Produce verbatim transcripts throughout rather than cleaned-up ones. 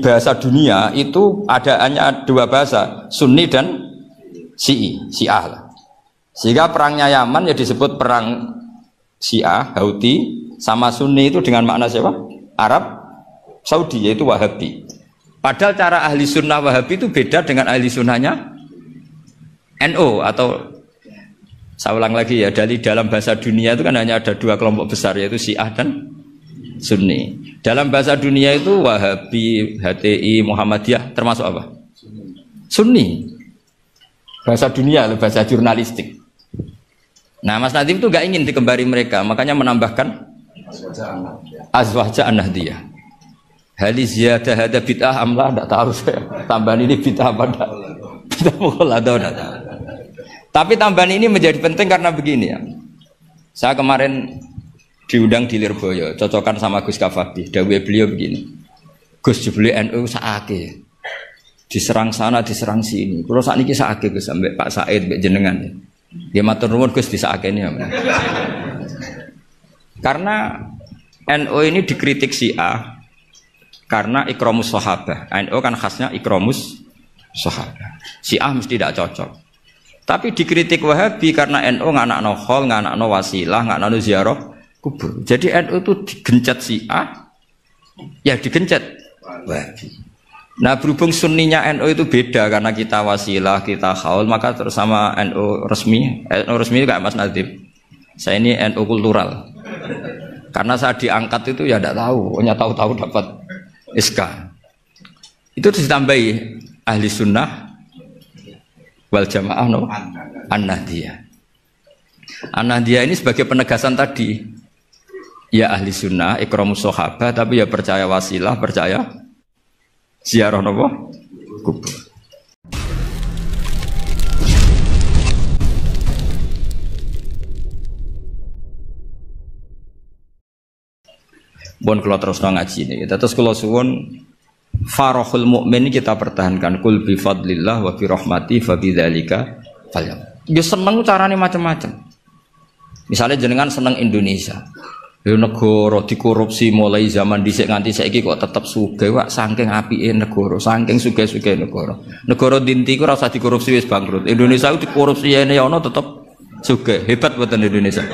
bahasa dunia itu ada hanya dua bahasa, Sunni dan Syi'i, Syiah lah. Sehingga perangnya Yaman ya disebut perang Syiah, Houthi, sama Sunni itu dengan makna siapa? Arab Saudi, yaitu Wahabi. Padahal cara ahli sunnah Wahabi itu beda dengan ahli sunnahnya N U atau saya ulang lagi ya, dari dalam bahasa dunia itu kan hanya ada dua kelompok besar, yaitu Syiah dan Sunni. Dalam bahasa dunia itu Wahabi, H T I, Muhammadiyah termasuk apa? Sunni. Bahasa dunia, bahasa jurnalistik. Nah, Mas Nadiem itu gak ingin dikembari mereka, makanya menambahkan azwajah an-nahdiyah. Hali ziyadah hada bid'ah amlah, tidak tahu saya. Tambahan ini bid'ah apa enggak? Bid'ah mukul atau enggak tahu. Tapi tambahan ini menjadi penting karena begini ya. Saya kemarin diundang di Lirboyo, cocokan sama Gus Kafabi. Dawuh beliau begini. Gus jebule N U saake. Diserang sana, diserang sini. Kulo sakniki saake Gus sampai Pak Said mbek jenengan. Dia matur nuwun Gus disakeni ya. Karena N U ini dikritik Syiah karena ikramus sahabah. N U kan khasnya ikramus sahabah. Syiah mesti tidak cocok. Tapi dikritik Wahabi karena N U nganakno khol, nganakno wasilah, nganakno ziarah kubur. Jadi N U itu digencet Syiah, ya digencet Wahabi. Nah berhubung sunninya N U itu beda karena kita wasilah, kita khol, maka terus sama N U resmi, N U resmi kayak Mas Nadiem. Saya ini N U kultural. Karena saya diangkat itu ya tidak tahu, hanya tahu-tahu dapat S K. Itu ditambahi ahli sunnah wal jamaah no an-nahdiyah. An-nahdiyah ini sebagai penegasan tadi, ya ahli sunnah ikramus sahabah, tapi ya percaya wasilah, percaya ziarah nopo kubur. Bon kalau terus ngaji ini, terus kalau suwun farahul mukmin kita pertahankan, kul bi fadlillah wa bi rahmati fa bidzalika falyam. Dia seneng carane macam-macam. Misalnya jenengan seneng Indonesia. Yo negara dikorupsi mulai zaman dhisik nganti saiki kok tetep sugih wak saking apike negara, saking sugih-sugih negara. Negara dinti ku ora usah dikorupsi wis bangkrut. Indonesia ku dikorupsi ene ana tetep sugih. Hebat mboten Indonesia.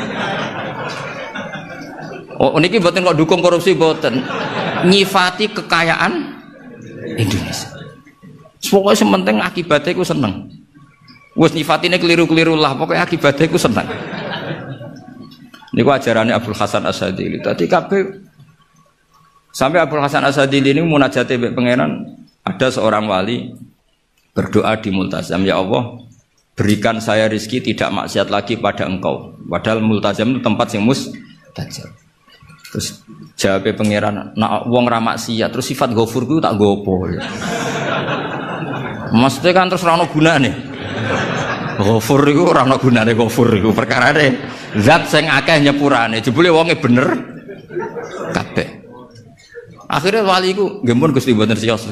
Oh niki mboten kok dukung korupsi mboten. Nyifati kekayaan Indonesia. Pokoknya sementing akibatnya aku seneng. Wes nyifatine keliru-keliru lah, pokoknya akibatnya aku seneng. Niku ajarannya Abdul Hasan As-Sadili. Tadi kabeh sampai Abdul Hasan As-Sadili ini munajate mbek pangeran, ada seorang wali berdoa di multazam, ya Allah, berikan saya rezeki tidak maksiat lagi pada Engkau. Padahal multazam itu tempat yang mustajab. Terus jawabnya pangeran, nak wong ra maksiat terus sifat ghafur ku tak gopo ya. Maksudnya kan terus ora ono gunane. Ghafur iku ora ono gunane, ghafur iku perkarane zat sing akeh nyepurane, jebule wonge bener kabeh. Akhirnya wali iku nggih mun Gusti mboten siyos.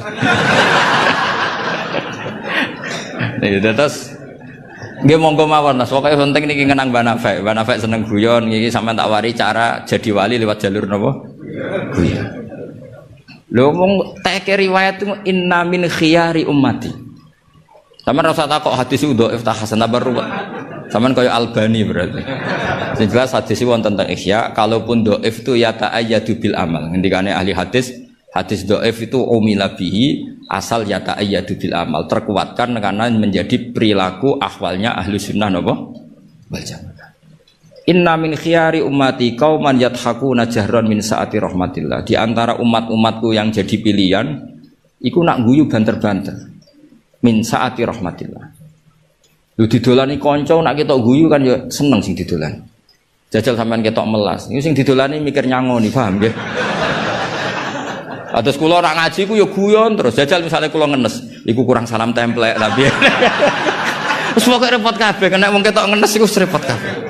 Nek terus nggih monggo mawon Mas, pokoke penting niki ngenang Mbah Nafek. Mbah Nafek seneng guyon, iki sampean tak wari cara jadi wali lewat jalur napa? Guyon. Lho mung teke riwayat inna min khiyari ummati. Sampeyan ora usah takok hadis itu dhaif ta hasan ta baru. Sampeyan kaya Albani berarti. Sing jelas hadis iki wonten teng Ihya, kalaupun dhaif itu ya ta'ayyadu bil amal. Ngendikane ahli hadis, hadis dhaif itu umila bihi asal ya ta'ayyadu bil amal, terkuatkan karena menjadi perilaku ahwalnya ahlu sunnah napa wal jamaah. Inna min khiyari ummati qauman yadhakuna jahran min saati rahmatillah. Di antara umat-umatku yang jadi pilihan iku nak guyu banter-banter min saati rahmatillah. Lu didolani kanca nak ketok guyu kan ya seneng sing didolani. Jajal sampean ketok melas. Iku sing didolani mikir nyangoni, paham nggih? Atus kula ora ngaji ku ya guyon terus. Jajal misalnya kula ngenes, iku kurang salam templek tapi. Wis pokoke repot kabeh, kena wong ketok ngenes iku repot kabeh.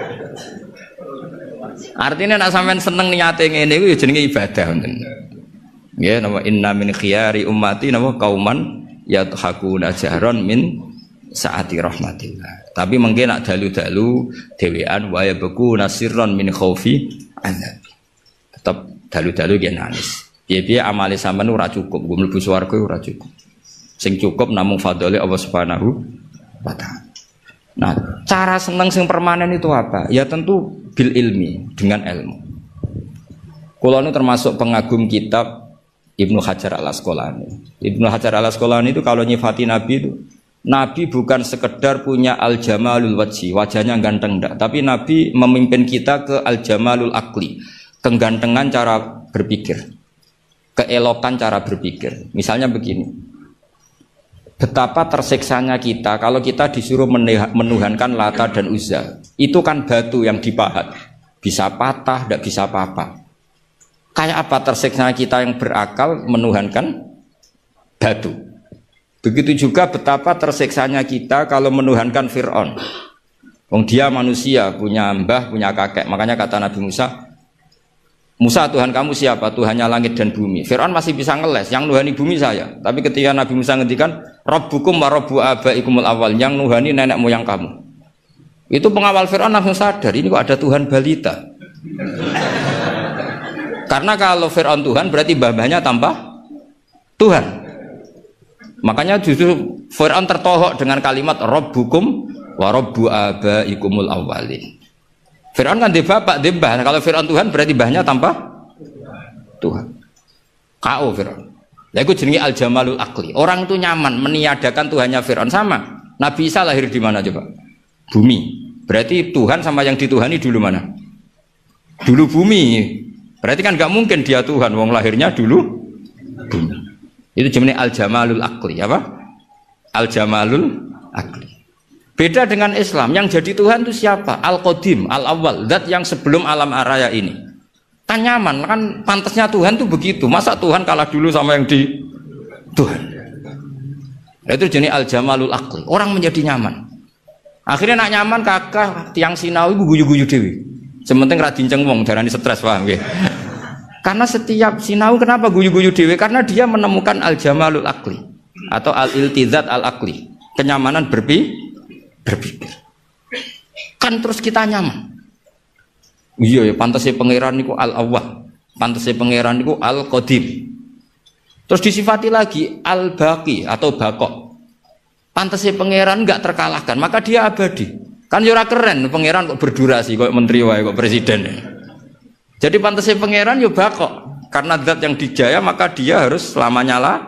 Artinya nek sampean seneng niate ngene iku ya jenenge ibadah ngoten. Nggih, napa inna min khiyari ummati napa kauman yadhakuna jahron min saati rahmatillah. Tapi mengke nak dalu-dalu dhewean wa yabku nasirron min khaufi annabi. Tetap dalu-dalu nggih nangis. Piye-piye amale sampean ora cukup, gue mlebu swarga ora cukup. Sing cukup namung fadhole Allah Subhanahu wa taala. Nah, cara seneng sing permanen itu apa? Ya tentu bil ilmi, dengan ilmu. Kulo ini termasuk pengagum kitab Ibnu Hajar Al-Asqalani. Ibnu Hajar Al-Asqalani itu kalau nyifati Nabi itu, Nabi bukan sekedar punya al-jamalul wajhi, wajahnya ganteng enggak, tapi Nabi memimpin kita ke al-jamalul akli, kegantengan cara berpikir, keelokan cara berpikir. Misalnya begini, betapa tersiksanya kita kalau kita disuruh menuhankan Lata dan Uzza. Itu kan batu yang dipahat, bisa patah, tidak bisa apa-apa. Kayak apa tersiksanya kita yang berakal menuhankan batu. Begitu juga betapa tersiksanya kita kalau menuhankan Fir'aun. Wong dia manusia, punya mbah, punya kakek. Makanya kata Nabi Musa, Musa, Tuhan kamu siapa? Tuhannya langit dan bumi. Fir'aun masih bisa ngeles, yang nuhani bumi saya. Tapi ketika Nabi Musa ngendikan, Rabbukum wa Rabbu abaikumul awal, yang nuhani nenek moyang kamu. Itu pengawal Fir'aun langsung sadar, ini kok ada Tuhan balita. Karena kalau Fir'aun Tuhan berarti mbah-mbahnya tanpa Tuhan. Makanya justru Fir'aun tertohok dengan kalimat Rabbukum wa Rabbu abaikumul awalin. Fir'aun kan di bapak, di mbah. Kalau Fir'aun Tuhan berarti mbahnya tanpa Tuhan. K O Fir'aun. Lah itu jenenge al-jamalul akli. Orang itu nyaman meniadakan Tuhannya Fir'aun. Sama. Nabi Isa lahir di mana coba? Bumi. Berarti Tuhan sama yang dituhani dulu mana? Dulu bumi. Berarti kan nggak mungkin dia Tuhan. Wong lahirnya dulu bumi. Itu jenenge al-jamalul akli. Apa? Al-jamalul akli. Beda dengan Islam, yang jadi Tuhan itu siapa? Al-Qadim, Al-Awwal, zat yang sebelum alam raya ini. Kan nyaman, kan pantasnya Tuhan itu begitu. Masa Tuhan kalah dulu sama yang di Tuhan? Itu jenis Al-Jamalul Aqli. Orang menjadi nyaman. Akhirnya nak nyaman kakak tiang sinau itu guyu-guyu dewi. Sementing radinceng wong, darani stres, paham ya? Karena setiap sinau kenapa guyu-guyu dewi? Karena dia menemukan Al-Jamalul Aqli atau Al-Iltizat Al-Aqli. Kenyamanan berpi berpikir. Kan terus kita nyaman. Iya ya, pantasnya pangeran niku al-awwal, pantasnya pangeran niku al-qadim. Terus disifati lagi al-baqi atau bakok. Pantasnya pangeran enggak terkalahkan, maka dia abadi. Kan ya ora keren pangeran kok berdurasi kok menteri wae kok presiden. Jadi pantasnya pangeran ya bakok. Karena zat yang dijaya maka dia harus selamanya lah.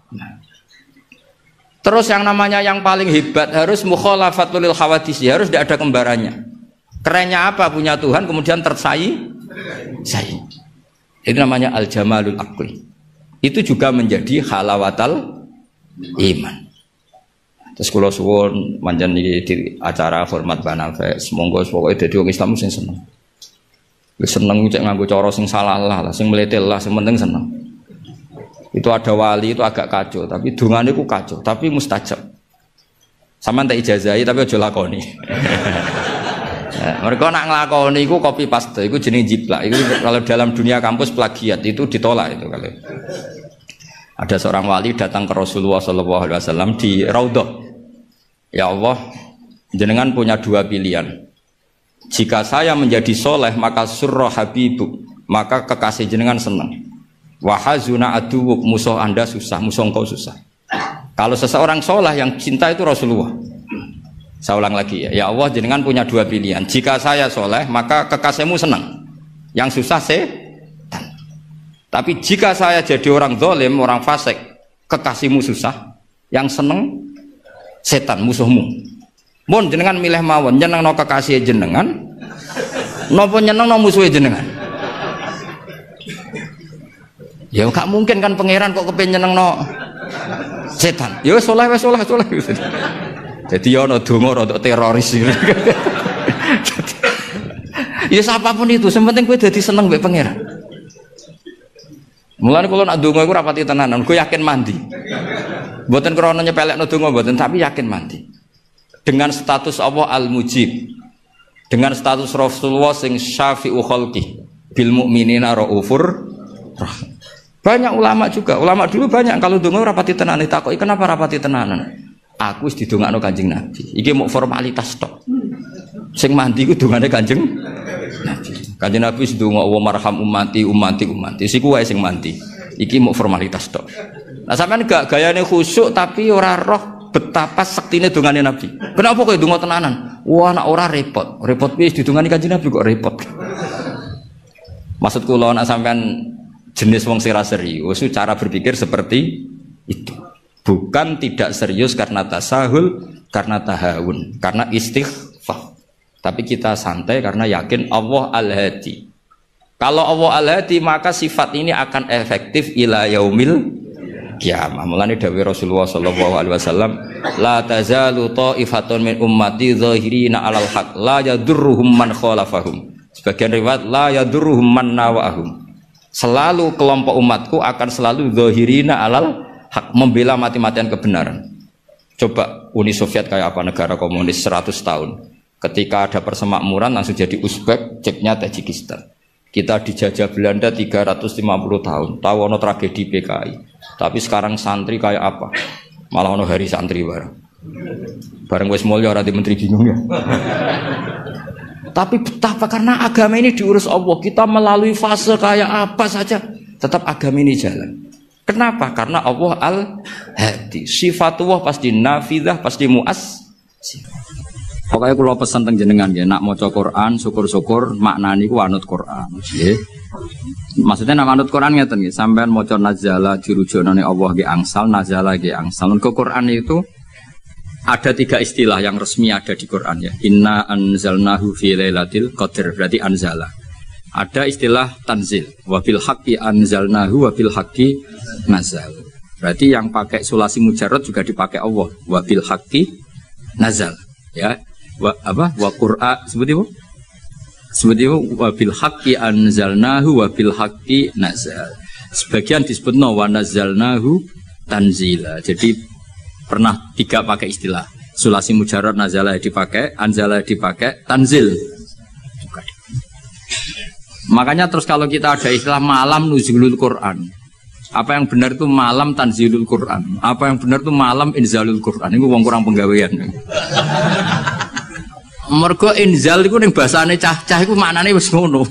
Terus yang namanya yang paling hebat harus mukhalafatul lil khawadis, harus tidak ada kembarannya. Kerennya apa punya Tuhan kemudian tersaing? Saing. Itu namanya al-jamalul aqli. Itu juga menjadi halawatal iman. Terus kula suwun manjen iki di acara hormat Banafe, semoga pokoke dadi wong Islam sing seneng. Wis seneng cek nganggo cara sing salah lah, sing mletel lah, sing penting seneng. Itu ada wali itu agak kacau, tapi dungane ku kacau, tapi mustajab. Sama tak ijazahi tapi aja lakoni. Nah, mereka nak ngelakoni itu copy paste, itu jenis jiplak. Itu kalau dalam dunia kampus plagiat itu ditolak itu kalau. Ada seorang wali datang ke Rasulullah shallallahu alaihi wasallam di Raudhah. Ya Allah, jenengan punya dua pilihan. Jika saya menjadi soleh maka surra habibuk, maka kekasih jenengan senang. Wahazuna aduwuk, musuh anda susah, musuh engkau susah. Kalau seseorang soleh yang cinta itu Rasulullah. Saya ulang lagi ya, ya Allah jenengan punya dua pilihan. Jika saya soleh maka kekasihmu senang, yang susah setan. Tapi jika saya jadi orang zalim, orang fasik, kekasihmu susah, yang senang setan, musuhmu. Mun jenengan milih mawon, nyeneng no kekasih jenengan, nopo nyeneng no musuh jenengan. Ya gak mungkin kan pangeran kok kepen nyenengno setan. Ya wis saleh wis saleh saleh. Jadi ya ana donga rada teroris. Ya siapapun itu, sementing kowe dadi seneng mbek pangeran. Mulane kula nak donga iku ora pati tenanan, kowe yakin mandi. Mboten krana nyepelekno donga mboten, tapi yakin mandi. Dengan status Allah Al-Mujib. Dengan status Rasulullah sing syafi'u khalqi bil mukminina raufur rahim. Banyak ulama juga, ulama dulu banyak kalau donga rapati tenanan ditakoki kenapa rapati tenanan? Aku wis didongakno Kanjeng Nabi. Iki mau formalitas tok. Sing mandi ku dongane Kanjeng Nabi. Kanjeng Nabi wis ndonga wa marham ummati ummati ummati. Siku wae sing mandi. Iki mau formalitas tok. Nah sampean gak gayane khusyuk tapi ora roh betapa sektine dongane Nabi. Kenapa kok donga tenanan? Wah nak ora repot. Repot piye didongani Kanjeng Nabi kok repot. Maksud kula nak sampean jenis wong sing serius, cara berpikir seperti itu. Bukan tidak serius karena tasahul, karena tahawun, karena istighfar. Tapi kita santai karena yakin Allah Al-Hadi. Kalau Allah Al-Hadi maka sifat ini akan efektif ila yaumil kiamah. Mulane dawuh Rasulullah sallallahu alaihi wasallam, la tazalu ta'ifatun min ummati zahirina 'alal haq la yadurruhum man khalafahum. Sebagian riwayat la yadurruhum man nawahum. Selalu kelompok umatku akan selalu zahirina 'alal haq, membela mati-matian kebenaran. Coba Uni Soviet kayak apa, negara komunis seratus tahun. Ketika ada persemakmuran langsung jadi Uzbek, ceknya Tajikistan. Kita dijajah Belanda tiga ratus lima puluh tahun. Tahu ono tragedi P K I. Tapi sekarang santri kayak apa? Malah ono hari santri bareng. Bareng wis mulya ora di menteri bingung ya. Tapi betapa karena agama ini diurus Allah, kita melalui fase kayak apa saja tetap agama ini jalan. Kenapa? Karena Allah Al-Hadi. Sifatullah pasti nafidah, pasti muas. Pokoknya kalau pesan teng jenengan ya, nak maca Quran, syukur-syukur maknani ku anut Quran. Nggih. Maksudnya nak anut Quran ngeten nggih, sampean maca nazala dirujukane Allah nggih angsal, nazala nggih angsal. Ke Quran itu ada tiga istilah yang resmi ada di Quran ya. Inna anzalnahu fi lailatul qadr, berarti anzala. Ada istilah tanzil, wabil haqqi anzalnahu wabil haqqi nazal. Berarti yang pakai sulasi mujarrad juga dipakai Allah, wabil haqqi nazal. Ya, wa, apa? Wa qur'a seperti apa? Seperti apa? Wabil haqqi anzalnahu wabil haqqi nazal. Sebagian disebutno wa nazalnahu tanzila. Jadi pernah tiga pakai istilah. Sulasi mujarrad nazala dipakai, anzala dipakai, tanzil. Makanya terus kalau kita ada istilah malam nuzulul Quran, apa yang benar itu malam tanzilul Quran, apa yang benar itu malam inzalul Quran. Ini wong kurang penggawean. Mergo inzal itu ning bahasane cah-cah iku maknane wis ngono.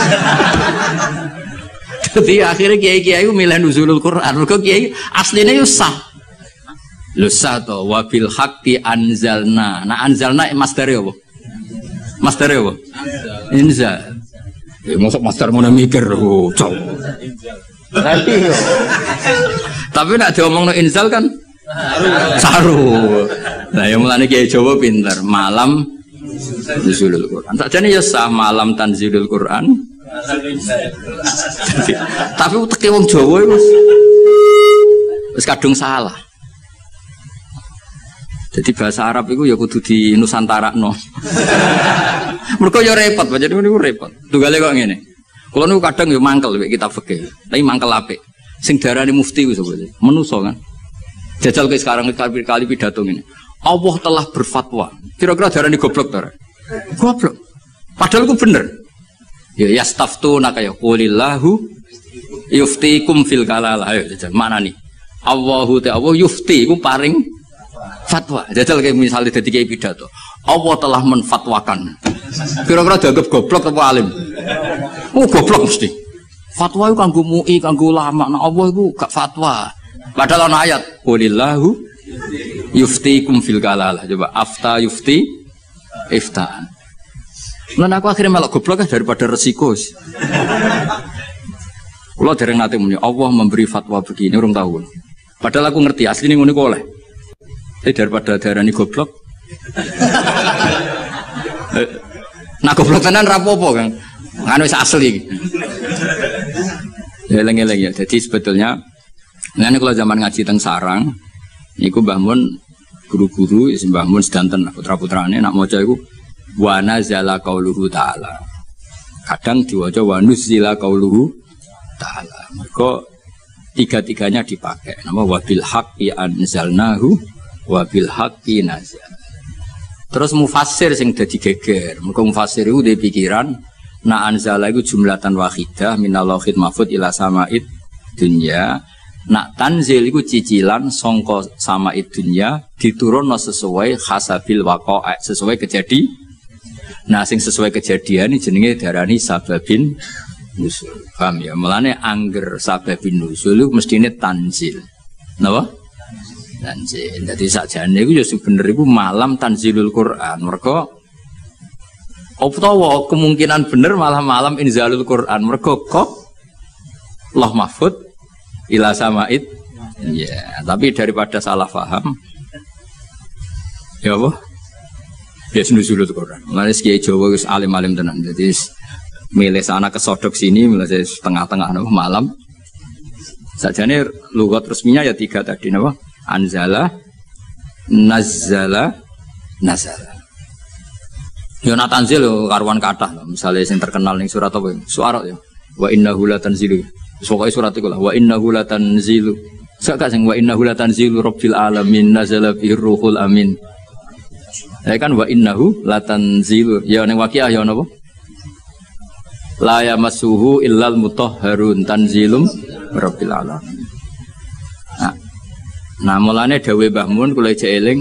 Jadi akhirnya kiai-kiai itu milih nuzulul Quran. Mergo kiai aslinya itu sah. Lho sah to wabil haqqi anzalna. Nah anzalna masdare apa? Masdare apa? Inzal. Eh, masuk master mau mikir, oh, cow. Tapi nak diomong no inzal kan, saru. Nah yang mulanya kiai Jawa pinter, malam nuzulul Quran. Tak jadi ya sah malam tanzilul Quran. Tapi teki wong Jawa itu, wis kadung salah. Jadi bahasa Arab itu ya kudu di Nusantara no. Mereka ya repot, jadi ini repot. Tunggalnya kok ngene. Kalau niku kadang ya mangkel kita fikih, tapi mangkel apik. Sing darani mufti wis sebetulnya, menuso kan. Jajal ke sekarang kali pidato ini. Allah telah berfatwa. Kira-kira darani goblok ta? Goblok. Padahal itu bener. Ya yastaftuna kaya qulillahu yuftikum fil kalalah. Ayo jajal mana nih? Allahu ta'ala yufti iku paring fatwa. Jajal kayak misalnya dadi kiai pidato. Allah telah menfatwakan. Kira-kira dianggap goblok atau alim? Oh goblok mesti. Fatwa itu kanggo mui, kanggo ulama. Nah Allah itu gak fatwa. Padahal ana ayat, qulillahu yuftikum fil kalalah. Coba afta yufti iftaan. Lan aku akhirnya malah goblok daripada resiko. Kalau dereng nate muni Allah memberi fatwa begini urung tahu. Padahal aku ngerti asline ngono kok oleh. Tapi daripada darani goblok. Nah goblok tenan ra apa-apa, Kang. Kan wis asli. Ya eleng-eleng ya. Jadi sebetulnya ngene kalau zaman ngaji teng sarang niku Mbah Mun guru-guru ya Mbah Mun sedanten putra-putrane nak maca iku wa nazala qauluhu ta'ala. Kadang diwaca wa nuzila qauluhu ta'ala. Maka tiga-tiganya dipakai. Nama wabil haqqi anzalnahu wabil haqqi nazal. Terus mufassir sing dadi geger. Mergo mufassir iku dhe pikiran na anzala iku jumlatan wahidah minal lauhil mahfuz ila sama'id dunya. Nak tanzil iku cicilan sangka sama'id dunya diturunno sesuai hasabil waqa'a, sesuai kejadian. Nah sing sesuai kejadian ini jenenge darani sababin nusul. Paham ya? Mulane angger sababin nusul itu mestine tanzil. Napa? Tanzil. Dadi sakjane iku ya sebenere iku malam tanzilul Quran. Mergo utawa kemungkinan bener malah malam inzalul Quran. Mergo kok Allah mahfud ila samaid. Ya, tapi daripada salah paham ya apa? Ya nuzulul Quran. Mulane Kiai Jawa wis alim-alim tenan. Jadi milih sana kesodok sini, milih setengah-tengah malam. Sajane lugat resminya ya tiga tadi napa? Anzala, nazzala, nazala. Ya nak tanzil yo karuan kathah. Misale sing terkenal ning surat apa? Suara ya. Wa innahu latanzilu. Pokoke surat iku lah. Wa innahu latanzilu. Sak gak sing wa innahu latanzilu rabbil alamin nazala bihi ruhul amin. Ya kan wa innahu latanzilu. Ya ning waqiah ya napa? La yamassuhu illal mutahharun tanzilum rabbil alamin. Nah, nah mulane dawuh Mbah Mun kula ijek eling.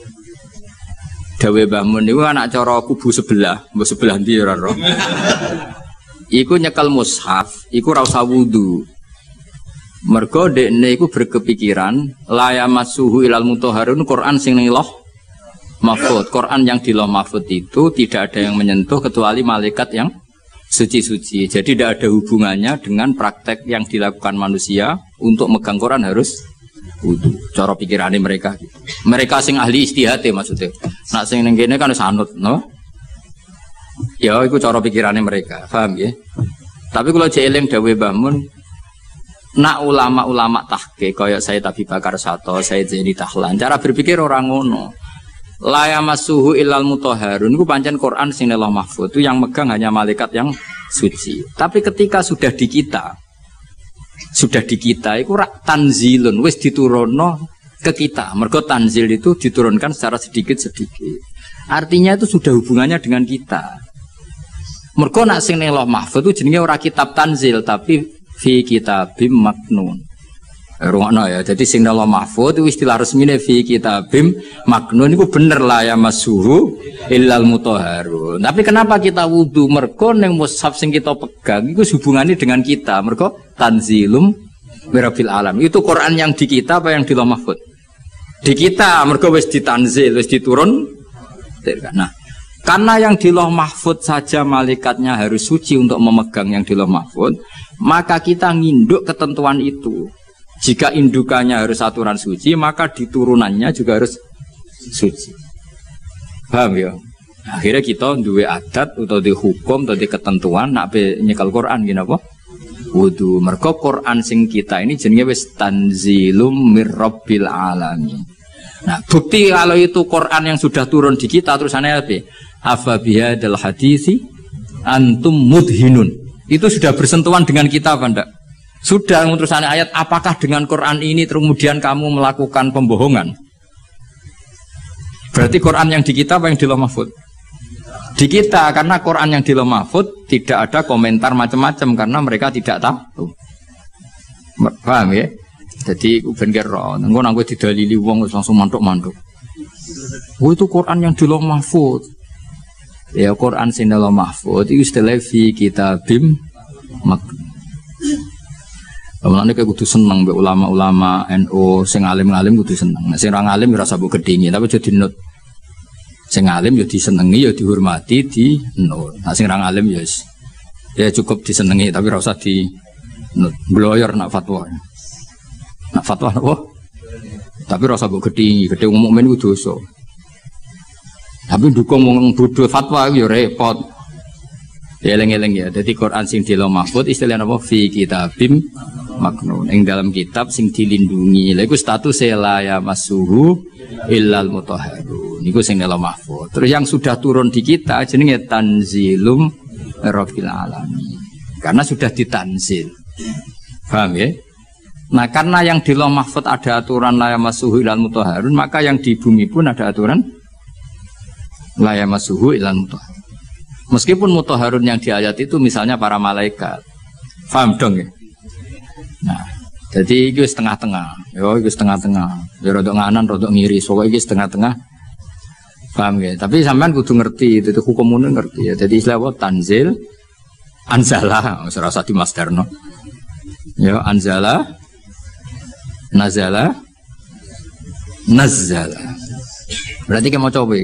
Dawuh Mbah Mun niku anak cara kubu sebelah, mbok sebelah ndi ora ro. Iku nyekel mushaf, iku ora usah wudu. Mergo dekne iku berkepikiran la yamassuhu illal mutahharun Quran sing ning loh mahfud. Quran yang di loh mahfud itu tidak ada yang menyentuh kecuali malaikat yang suci-suci. Jadi tidak ada hubungannya dengan praktek yang dilakukan manusia untuk megang Quran harus wudu. Cara pikirannya mereka gitu. Mereka sing ahli istihad maksudnya. Nak sing ning kene kan sanut, no? Ya iku cara pikirannya mereka. Paham ya? Tapi kalau jeeling dawuh Mbah Mun, nak ulama-ulama tahqiq kaya Sayyid Abi Bakar Sato, Sayyid Zaini Tahlan, cara berpikir orang ngono. La yamassuhu illal mutahharun itu pancen Quran sing Allah mahfud itu yang megang hanya malaikat yang suci. Tapi ketika sudah di kita sudah di kita itu tanzilun wis diturunno ke kita. Mergo tanzil itu diturunkan secara sedikit-sedikit. Artinya itu sudah hubungannya dengan kita. Mergo nak sing Allah mahfud itu jenenge ora kitab tanzil tapi fi kitabim maknun. Rungokno ya, jadi sing Allah mahfud itu istilah resmine fi kitabim maknun itu bener lah ya masuhu illal mutahharun. Tapi kenapa kita wudu? Mergo ning mushaf sing kita pegang itu hubungannya dengan kita. Mergo tanzilum mirabbil alam. Itu Quran yang di kita apa yang di Allah mahfud? Di kita, mergo wis ditanzil, wis diturun. Nah, karena yang di Allah mahfud saja malaikatnya harus suci untuk memegang yang di Allah mahfud, maka kita nginduk ketentuan itu. Jika indukannya harus aturan suci, maka diturunannya juga harus suci. Paham ya? Akhirnya kita duwe adat atau di hukum atau di ketentuan nak be nyekel Quran gini apa? Wudu. Mergo Quran sing kita ini jenenge wis tanzilum mirabbil alamin. Nah, bukti kalau itu Quran yang sudah turun di kita terusannya apa? Afa bihadzal hadisi antum mudhinun. Itu sudah bersentuhan dengan kita apa enggak? Sudah terusannya ayat, apakah dengan Quran ini kemudian kamu melakukan pembohongan? Berarti Quran yang di kita apa yang di Lauh Mahfud? Di kita, karena Quran yang di Lauh Mahfud tidak ada komentar macam-macam karena mereka tidak tahu. Paham ya? Jadi ben kira, engko nang kowe didalili wong langsung mantuk-mantuk. Oh itu Quran yang di Lauh Mahfud. Ya Quran sing di Lauh Mahfud itu istilah fi kitabim maknun. Mulane kayak kudu seneng mbek ulama-ulama N U sing alim-alim kudu seneng. Nek sing ora alim ora usah mbok gedhingi, tapi aja dinut. Sing alim ya disenengi ya dihormati di nut. Nah sing ora alim ya ya cukup disenengi tapi ora usah di nut. Bloyor nak fatwa. Nak fatwa apa? Tapi ora usah mbok gedhingi, gedhe wong mukmin ku dosa. Tapi dukung wong bodho fatwa ya repot. Ya eling-eling ya. Jadi Quran sing di Lauh Mahfud istilahnya apa? Fi kitabim maknun. Ing dalam kitab sing dilindungi. Lha iku status la ya masuhu illal mutahharun. Niku sing di Lauh Mahfud. Terus yang sudah turun di kita jenenge tanzilum rabbil alamin. Karena sudah ditanzil. Paham ya? Nah, karena yang di Lauh Mahfud ada aturan la ya masuhu illal mutahharun, maka yang di bumi pun ada aturan la ya masuhu illal mutahharun. Meskipun mutahharun yang di ayat itu misalnya para malaikat. Paham dong ya? Nah, jadi itu setengah-tengah. Ya, itu setengah-tengah. Ya rodok nganan, rodok ngiri. Pokoknya itu setengah-tengah. Paham ya? Tapi sampean kudu ngerti itu, itu hukum umum ngerti ya. Jadi istilah apa? Tanzil Anzala, ora usah dimasdarno. Ya anzala nazala nazzala. Berarti kita mau coba.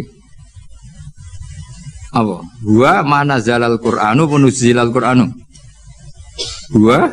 Apa? Wa mana zalal Qur'anu punuzilal Qur'anu. Wa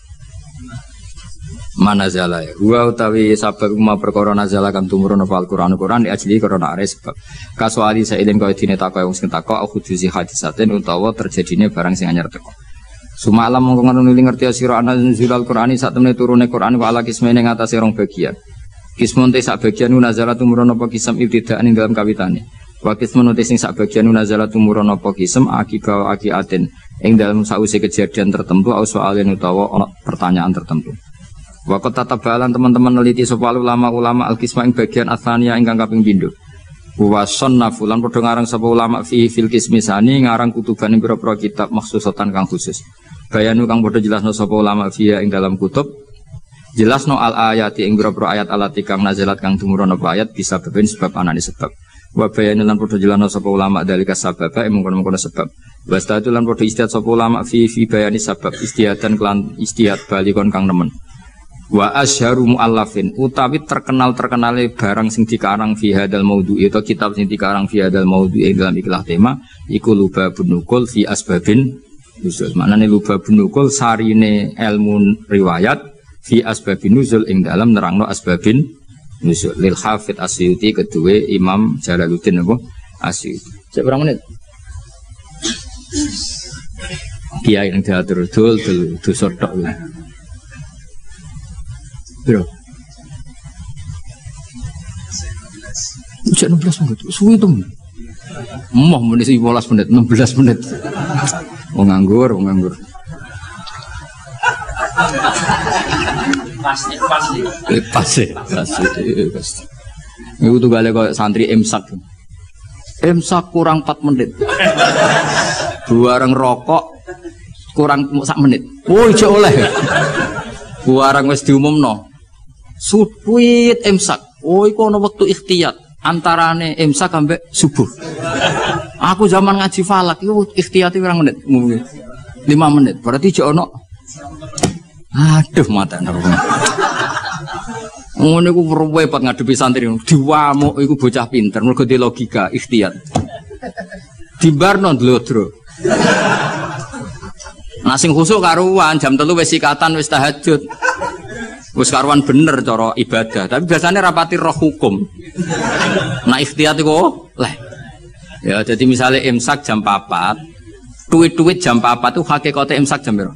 mana zala ya. Wa utawi sabab ma perkara nazala kan tumurun apa Al-Qur'anu Qur'an di ajli karena are sebab. Kasuali sailin kaya dine takok wong sing takok aku dusi hadisaten utawa terjadine barang sing anyar teko. Sumalam mongko ngono ngerti sira ana nuzulal Qur'ani sak temene turune Qur'an wa ala kismene ngatasé rong bagian. Kismun te sak bagian nazala tumurun apa kisam ibtidaan ing dalam kawitane. Wa kismun te sing sak bagian nazala tumurun apa kisam akiba akiaten ing dalam sause kejadian tertentu au soalen utawa ana pertanyaan tertentu. Wa qad tatabalan teman-teman neliti sapa ulama-ulama al-kisma ing bagian asania ingkang kaping pindho. Wa sannafu lan padha ngarang sapa ulama fi fil kismisani ngarang kutuban ing pira-pira kitab maksusatan kang khusus. Bayanu kang padha jelasno sapa ulama fiya ing dalam kutub jelasno al ayati ing pira-pira ayat alati kang nazalat kang tumurun apa ayat bisa beben sebab anane sebab. Wa bayanu lan padha jelasno sapa ulama dalika sababa ing mungkon-mungkon sebab. Wastatu lan padha istihad sapa ulama fi fi bayani sabab istihadan kelan istihad balikon kang nemen. Wa asharu muallafin utawi terkenal-terkenale barang sing dikarang fi hadal maudhu'i atau kitab sing dikarang fi hadal maudhu'i dalam ikhlah tema iku lubabun nukul fi asbabin nuzul. Maknane lubabun nukul sarine ilmu riwayat fi asbabin nuzul ing dalam nerangno asbabin nuzul lil Hafidz Asyuti kedua Imam Jalaluddin apa Asyuti. Cek berapa menit? Kiai yang diatur dul dul dusur tok. Bro. Cek enam belas menit. Suwi itu. Moh menit lima belas menit, enam belas menit. Wong nganggur, wong nganggur. Pasti, pasti. Pasti, pasti, pasti. Itu tuh gale kok santri imsak. Imsak kurang empat menit. Bareng rokok kurang sak menit. Oh, ijo oleh. Bareng wis diumumno. Suwit imsak. Oh, iku ana wektu ikhtiyat antarane imsak sampai subuh. Aku zaman ngaji falak iku ikhtiyate pirang menit? lima menit. Berarti jek ono. Aduh mata nang. Ngono iku repot ngadepi santri diwamuk iku bocah pinter mergo di logika ikhtiyat. Dibarno ndlodro. Nah sing khusuk karuan jam telu wis sikatan wis tahajud. Wis karuan bener cara ibadah, tapi biasanya rapati roh hukum. Nah ikhtiyat iku leh. Ya jadi misalnya imsak jam papat, duit-duit jam papat tuh hakikate imsak jam berapa?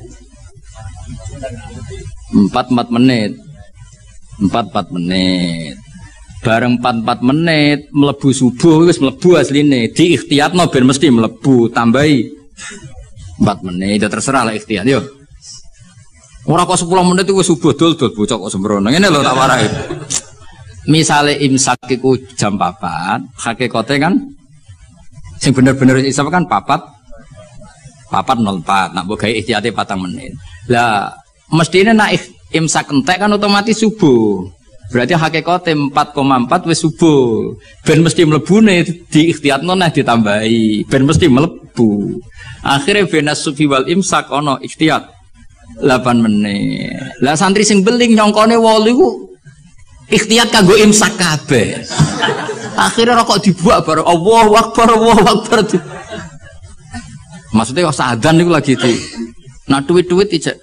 empat empat menit. empat empat menit. Bareng empat empat menit mlebu subuh wis mlebu asline. Di ikhtiyatno ben mesti mlebu, tambahi empat menit. Itu terserah lah ikhtiyat yo. Ora kok sepuluh menit itu subuh dol-dol bocah kok sembrono. Ngene lho tak warai. Misale imsak iku jam papat, hakikate kan sing bener-bener isap kan papat papat nol empat. Nak mbok gawe ihtiyate patang menit. Lah mestine nak imsak entek kan otomatis subuh. Berarti hakikate empat koma empat wis subuh. Ben mesti mlebune di ikhtiyatno nah ditambahi. Ben mesti mlebu. Akhire benas sufi wal imsak ono ikhtiyat delapan menit. Lah santri sing beling nyongkone wolu iku ikhtiyat kanggo imsak kabeh. Akhirnya rokok dibuak baru Allahu Akbar Allahu Akbar. Maksudnya kok sadan niku lagi di. Nah duit-duit ijek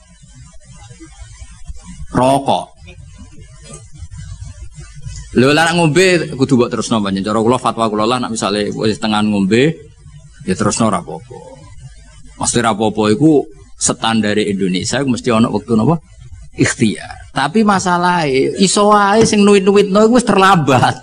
rokok. Lho lah ngombe kudu mbok terusno pancen. Cara kula fatwa kula lah nek misale wis tengan ngombe ya terusno ra apa-apa. Mesti ra apa-apa iku standar Indonesia mesti ana wektu napa ikhtiyar. Tapi masalahe iso wae sing nuwit-nuwitno iku wis terlambat.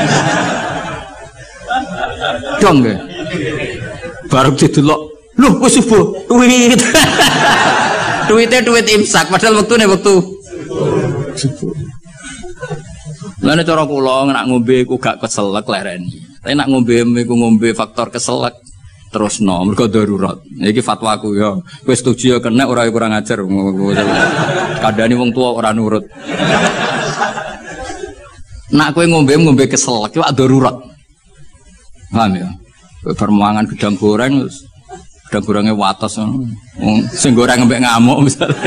Dong nggih. Baru didelok, lho wis subuh, duit. Duite duit imsak padahal wektune wektu subuh. Lah nek cara kula nek ngombe iku gak keselek lereni. Tapi nek ngombe iku ngombe faktor keselek terus no, mereka darurat. Iki fatwaku ya. Kowe setuju ya kena ora kurang ajar. Kadane wong tua ora nurut. Nak kowe ngombe ngombe kesel, ki wak darurat. Paham ya? Permangan gedang goreng gedang gorengnya watos, sing goreng sampai ngamuk misalnya.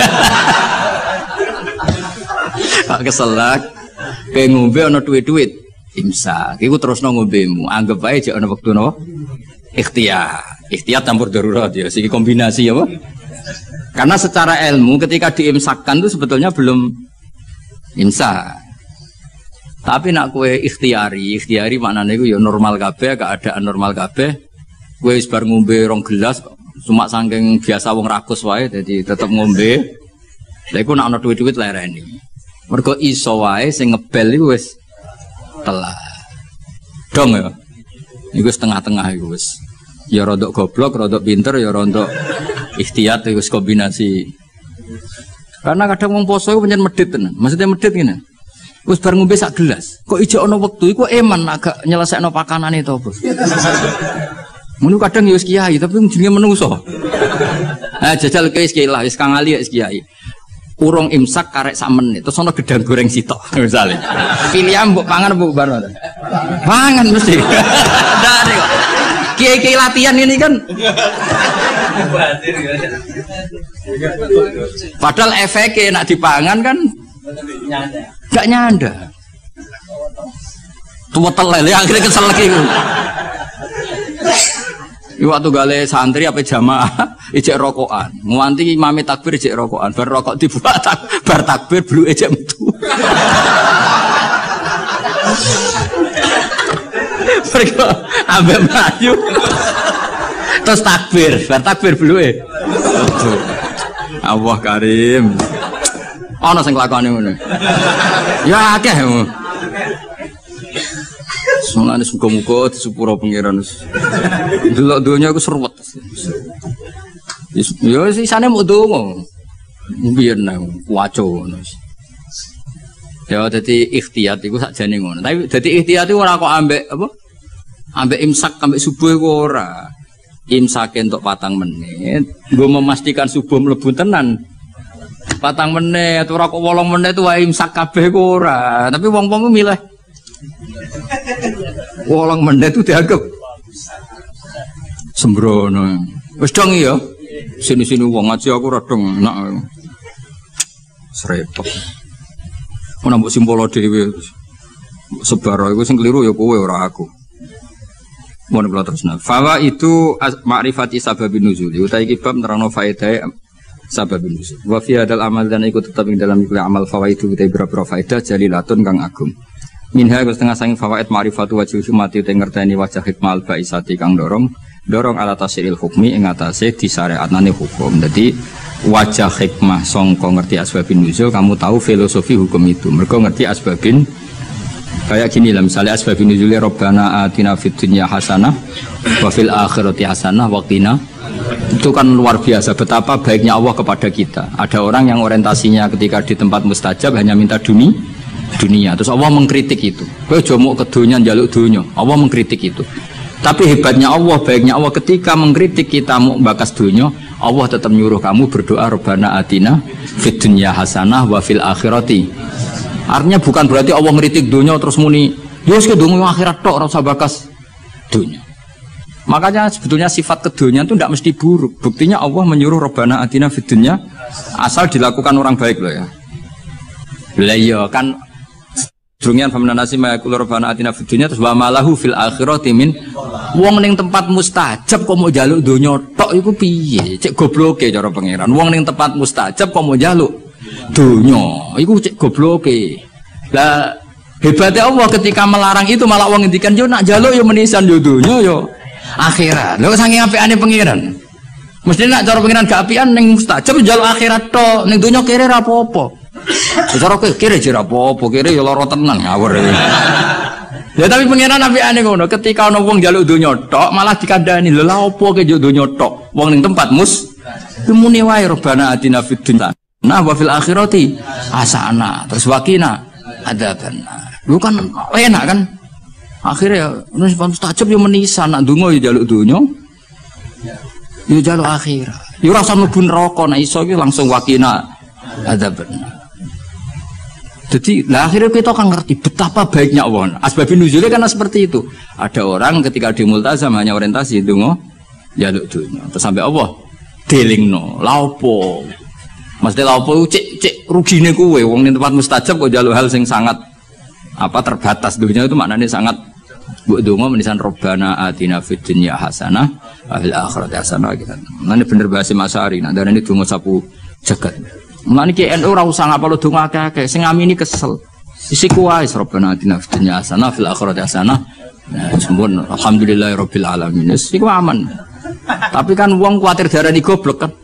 Pak keselak, kayak ngombe ono duit-duit, imsak. Iku terus no ngombemu, anggap aja ono waktu no ikhtiar, ikhtiar campur darurat ya, segi kombinasi ya pak. Karena secara ilmu ketika diimsakkan itu sebetulnya belum imsak. Tapi nak kue ikhtiari, ikhtiari maknanya itu ya normal kabeh, keadaan normal kabeh. Kue sebar ngombe rong gelas, cuma saking biasa wong rakus wae, jadi tetap ngombe. Lha iku nak ana duit-duit lereni. Mergo iso wae sing ngebel iku wis telah. Dong ya. Iku setengah-tengah iku wis. Ya rodok goblok, rodok pinter, ya rodok ikhtiyat iku wis kombinasi. Karena kadang wong poso iku pancen medhit tenan. Maksudnya medhit ngene. Wis bar ngombe sak gelas. Kok ijo ana wektu iku eman agak nyelesekno pakanane to, Bos. Munu kadang ya wis kiai tapi jenenge menungso. Nah jajal kiai kiai lah wis kang ali wis kiai. Urung imsak karek sak menit terus ana gedang goreng sitok misale. Pilihan mbok pangan mbok bar. Pangan mesti. Dari kiai-kiai latihan ini kan. Padahal efeknya nak dipangan kan gak nyanda. Tua telele akhirnya kesel lagi. Waktu gale santri apa jamaah ijek rokokan, nganti imame takbir ijek rokokan, bar rokok dibuat tak, bar takbir blu ijek metu. Mereka ambek melayu, terus takbir, bar takbir blu e. Allah Karim. Ana sing lakone ngono. Ya akeh. Mulane muga-muga disepuro pangeran. Delok donya aku seruwet. Ya sisane muk donga. Mbiyen nang waco ngono. Ya dadi ikhtiyat iku sakjane ngono. Tapi dadi ikhtiyat iku ora kok ambek apa? Ambek imsak ambek subuh iku ora. Imsake entuk patang menit, nggo memastikan subuh mlebu tenan. Patang menit ora kok wolong menit wae imsak kabeh ku ora. Tapi wong-wong ku milih wolong menit itu dianggap sembrono. Wis dong ya. Sini-sini wong ngaji aku ra dong enak. Srepet. Ono mbok simpolo dhewe. Sebar iku sing kliru ya kowe ora aku. Mun kula terusna. Fawa itu ma'rifati sababin nuzul. Utai iki bab nerangno faedah sababin nuzul. Wa fi hadal amal dan ikut tetap ing dalam iku amal fawaidu utai berapa faedah jalilatun kang agung. Minha setengah sanging fawaid ma'rifatu wajil hikmati te ngerteni wajah hikmal baisati kang dorong dorong ala tasiril hukmi ing atase disyariatane hukum. Jadi wajah hikmah sangka ngerti asbabin nuzul kamu tahu filosofi hukum itu. Mergo ngerti asbabin kayak gini lah misalnya asbabin nuzul Rabbana atina fid dunya hasanah wa fil akhirati hasanah wa qina. Itu kan luar biasa betapa baiknya Allah kepada kita. Ada orang yang orientasinya ketika di tempat mustajab hanya minta dunia dunia, terus Allah mengkritik itu. Kowe aja mau ke dunya njaluk dunya. Allah mengkritik itu. Tapi hebatnya Allah, baiknya Allah ketika mengkritik kita mau bakas dunya, Allah tetap nyuruh kamu berdoa Rabbana atina fid dunya hasanah wa fil akhirati. Artinya bukan berarti Allah ngritik dunya terus muni, "Ya wis kedungu akhirat tok ora usah bakas dunya." Makanya sebetulnya sifat kedunya itu tidak mesti buruk. Buktinya Allah menyuruh Rabbana atina fid dunya asal dilakukan orang baik loh ya. Lah iya kan Drungian pemenanasi mayakul Rabbana atina fid dunya terus wa malahu fil akhirati min wong ning tempat mustajab kok mau njaluk donya tok iku piye cek gobloke cara pangeran wong ning tempat mustajab kok mau njaluk donya iku cek gobloke lah hebatnya Allah ketika melarang itu malah wong ngendikan yo nak njaluk yo menisan yo donya yo akhirat lho saking apikane pangeran mesti nak cara pangeran gak apian ning mustajab njaluk akhirat tok ning donya kere ra apa-apa. Cara kowe kira jera apa-apa, kira ya lara tenan ngawur. Ya tapi pangeran apikane ngono, ketika ana wong njaluk donya tok malah dikandani, lha lha apa ke njaluk donya tok? Wong ning tempat mus muni wae Rabbana atina fid dunya nah wa fil akhirati hasanah. Terus waqina adzabannar. Lu kan enak kan? Akhirnya wis mustajab yo menisan nak ndonga yo njaluk donya. Yo njaluk akhirat. Yo ora usah mlebu neraka nek iso iki langsung waqina adzabannar. Jadi, lah akhirnya kita akan ngerti betapa baiknya Allah. Asbabun nuzulnya karena seperti itu. Ada orang ketika di multazam hanya orientasi dongo, jaluk dunya. Terus sampai Allah delingno, lha opo? Mesti lha opo cek cek rugine kowe wong ning tempat mustajab kok jaluk hal sing sangat apa terbatas dunia itu maknanya sangat mbok donga menisan robbana atina fid dunya hasanah wa fil akhirati hasanah gitu. Mane bener bahasa Masari nak darane donga sapu jagat. Mane ki N U ora usah ngapalo donga akeh-akeh sing ngamini kesel. Isi kuwais robbana atina fid dunya hasanah fil akhirati hasanah. Nah, sempurna. Alhamdulillahirabbil alamin. Iku aman. Tapi kan wong kuwatir darani goblok kan.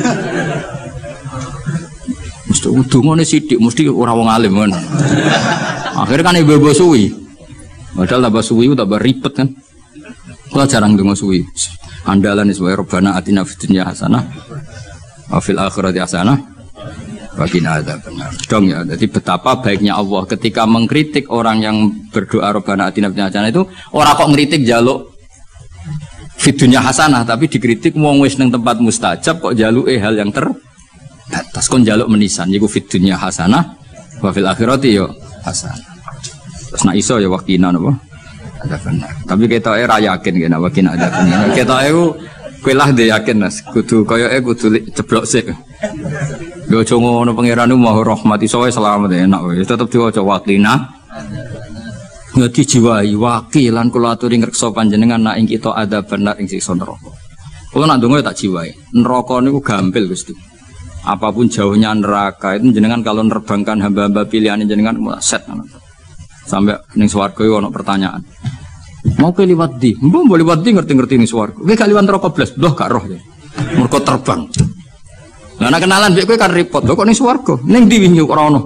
Mesti udungane sithik mesti ora wong alim kan. Akhirnya kan ibu-ibu suwi. Padahal tambah suwi tambah ribet kan. Kalau jarang dengar suwi. Andalan is wa rabbana atina fid dunya hasanah wa fil akhirati hasanah wa qina adzabannar. Dong ya. Jadi betapa baiknya Allah ketika mengkritik orang yang berdoa rabbana atina fid dunya hasanah itu ora kok ngritik jaluk fid dunya hasanah tapi dikritik wong wis ning tempat mustajab kok jaluke hal yang terbatas kon jaluk menisan yiku fid dunya hasanah wa fil akhirati yo hasanah. Terus nak iso ya wakina napa? Ada benar. Tapi kita era yakin kena wakina ada benar. Kita itu kowe lah dhe yakin Mas. Kudu koyoke kudu ceblok sik. Yo aja ngono pangerane mau rahmati soe selamat enak wis tetep diwaca wakina. Ngati jiwai wakilan kula aturi ngreksa panjenengan nak ing kita ada benar ing siksa neraka. Kula nak ndonga tak jiwai. Neraka niku gampil Gusti. Apapun jauhnya neraka itu jenengan kalau nerbangkan hamba-hamba pilihan jenengan set sampai ning swarga yo ana pertanyaan. Mau ke liwat di, mbok mbok liwat di ngerti-ngerti ning swarga. Kowe gak liwat neraka blas, lho gak roh ya. Mergo terbang. Lah nek kenalan mbek kowe kan repot. Lho kok ning swarga? Ning ndi wingi ora ono.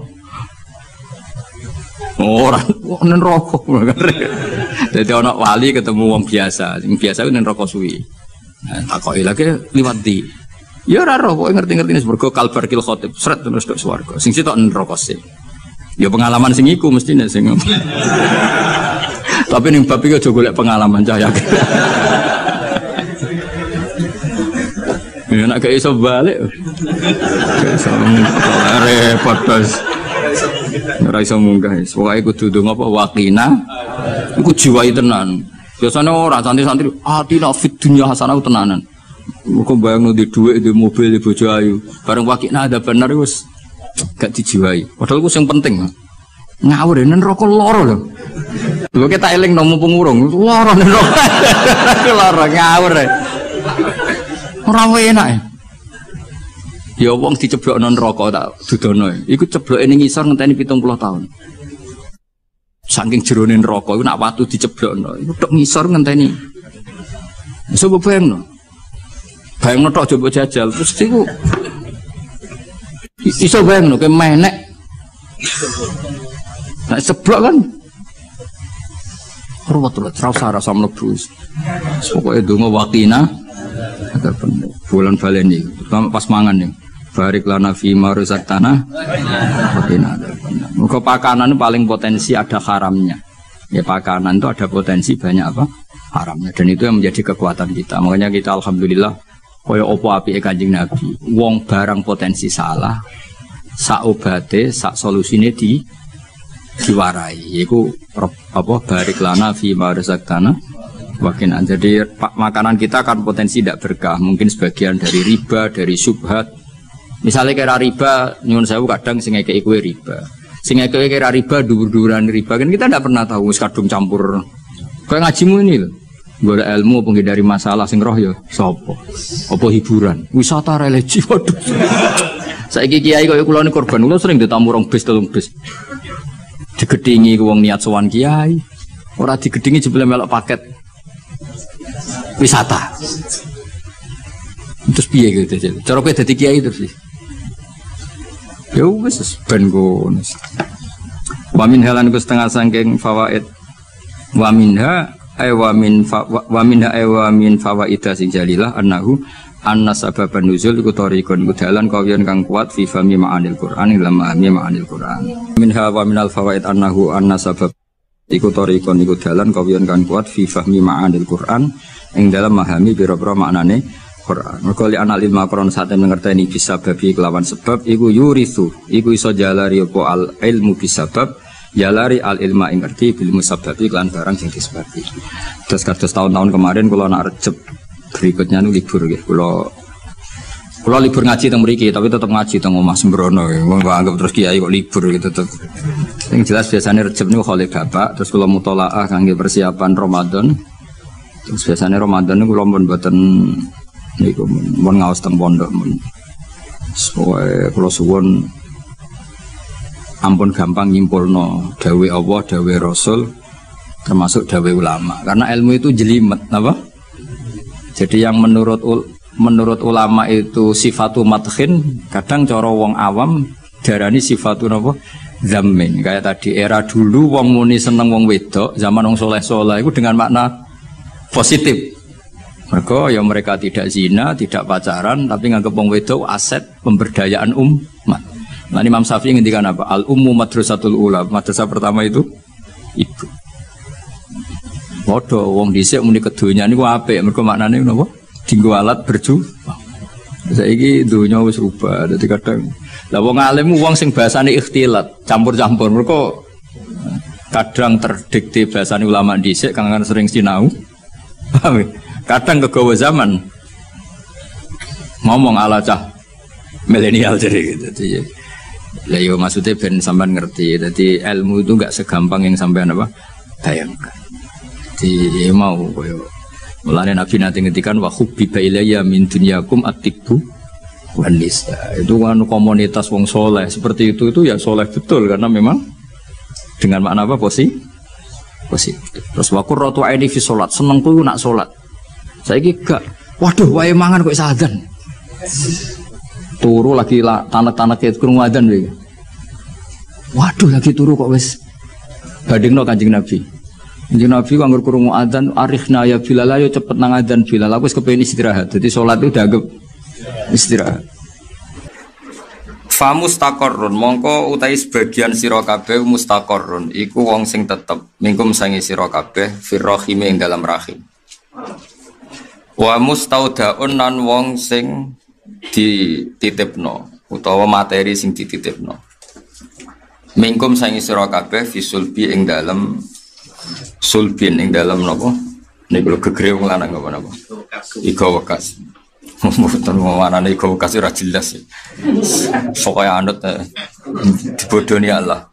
Ora ning neraka. Dadi ana wali ketemu wong biasa, sing biasa ku ning neraka suwi. Nah, takoki lagi liwat di. Ya ora roh kok ngerti-ngerti ning swarga kalbar kil khotib, sret terus tok swarga. Sing sitok neraka sih. Ya pengalaman sing iku mestine sing. Tapi ning bab iki aja golek pengalaman cah ya. Ya nek gak iso balik. Gak iso repot bos. Ora iso munggah. Pokoke kudu ndonga apa wakina. Iku jiwai tenan. Biasane ora santri-santri atina fid dunya hasanah tenanan. Kok bayangno di dhuwit, di mobil, di bojo ayu. Bareng wakina ada benar wis gak dijiwai. Padahal ku sing penting. Ngawur nen rokok loro lho. Lho kita eling nomu pengurung, loro nen rokok. Loro ngawur. Ora enak. Ya wong diceblokno neraka tak dudono. Iku cebloke ning ngisor ngenteni pitung puluh tahun. Saking jerone neraka iku nak watu diceblokno, iku tok ngisor ngenteni. Coba bayangno. Bayangno tok coba jajal terus iku iso bayangno ke menek. Nek seblok kan. Ruwet terus rasa rasa mlebu. Pokoke donga wakina ada bener. Bulan baleni pas mangan nih. Barik lana fi ma razaqtana. Wakina ada bener. Muga pakanan paling potensi ada haramnya. Ya pakanan itu ada potensi banyak apa? Haramnya dan itu yang menjadi kekuatan kita. Makanya kita alhamdulillah kaya opo apike Kanjeng Nabi. Wong barang potensi salah sak obate, sak solusine di diwarai. Yaiku apa barik lana fi ma razaqtana wakina. Jadi makanan kita kan potensi tidak berkah. Mungkin sebagian dari riba, dari syubhat. Misalnya kira riba, nyuwun sewu kadang sing ngekeki kowe riba. Sing ngekeki kira riba dhuwur-dhuwuran riba kan kita tidak pernah tahu wis kadung campur. Kayak ngajimu ini lho. Golek ilmu penghindari masalah sing roh ya sapa? Apa hiburan? Wisata religi waduh. Saiki kiai kaya kula ni korban, kula sering ditamu rong bis telung bis. Digedhingi wong niat sowan kiai. Ora digedhingi jebule melok paket wisata. Terus piye gitu aja. Cara kowe dadi kiai terus sih. Ya wis ben ngono. Wa min halan ku setengah saking fawaid. Wa minha ay wa min wa minha ay wa min fawaida sing jalilah annahu anna sababan nuzul iku tariqun dalan kawiyan kang kuat fi fahmi ma'anil Qur'an ila ma'ani ma'anil Qur'an. Minha wa minal fawaid annahu anna sabab iku tariqun iku dalan kawiyan kang kuat fi fahmi ma'anil Qur'an ing dalam memahami pira-pira maknane Qur'an. Mergo li anal ilma Qur'an sate ngerteni bisa babi kelawan sebab iku yurithu iku iso jalari apa al ilmu bisabab jalari al ilma ing ngerti bil musabbabi kelan barang sing disebabi. Terus kados tahun-tahun kemarin kula nak recep berikutnya nu libur nggih. Kula kula libur ngaji teng mriki tapi tetep ngaji teng omah sembrono. Wong anggap terus kiai kok libur gitu tetep. Yang jelas biasanya Rejab niku khole bapak, terus kula mutolaah kangge persiapan Ramadan. Terus biasanya Ramadan niku kula pun mboten niku mun ngaos teng pondok mun. Soe kula suwun ampun gampang nyimpulno dawe Allah, dawe Rasul termasuk dawe ulama. Karena ilmu itu jelimet apa? Jadi yang menurut menurut ulama itu sifatu madkhin, kadang cara wong awam darani sifatu napa? Zammin. Kayak tadi era dulu wong muni seneng wong wedok, zaman wong soleh-soleh itu dengan makna positif. Mereka ya mereka tidak zina, tidak pacaran, tapi nganggep wong wedok aset pemberdayaan umat. Nah Imam Syafi'i ngendikan apa? Al ummu madrasatul ula. Madrasah pertama itu ibu. Padha wong dhisik muni kedonya niku apik, mergo maknane napa? Dinggo alat berjuang. Saiki donya wis rubah, dadi kadang lah wong alim wong sing bahasane ikhtilat, campur-campur. Mergo kadang terdikte bahasane ulama dhisik kang sering sinau. Kadang kegawa zaman ngomong ala cah milenial jadi gitu. Jadi lah yo maksudnya ben sampean ngerti. Jadi ilmu itu enggak segampang yang sampean apa bayangkan. Jadi ya mau koyo mulane Nabi nanti ngetikan wa hubbiba ilayya min dunyakum at-tibbu wan nisa. Itu kan komunitas wong soleh seperti itu itu ya soleh betul karena memang dengan makna apa posisi posisi. Terus wa qurratu aini fi salat, senengku nak salat. Saiki gak. Waduh wae mangan kok sadan. Turu lagi lah tanek-tanek krungu adzan iki. Waduh lagi turu kok wis bandingno Kanjeng Nabi. Kanjeng Nabi kok anggur krungu adzan arikhna ya Bilal ayo cepet nang adzan Bilal. Aku wis kepengin istirahat. Dadi salat itu dianggap istirahat. Fa mustaqarrun mongko utahe sebagian sira kabeh mustaqarrun iku wong sing tetep mingkum sange sira kabeh firrahim ing dalam rahim. Wa mustaudaun nan wong sing dititipno utawa materi sing dititipno. Mingkum sange sira kabeh fisulbi ing dalem sulbin ing dalem napa? Niku gegere wong lanang apa napa? Iga wekas. Mboten ngomonane iga wekas ora jelas. Pokoke anut dibodoni Allah.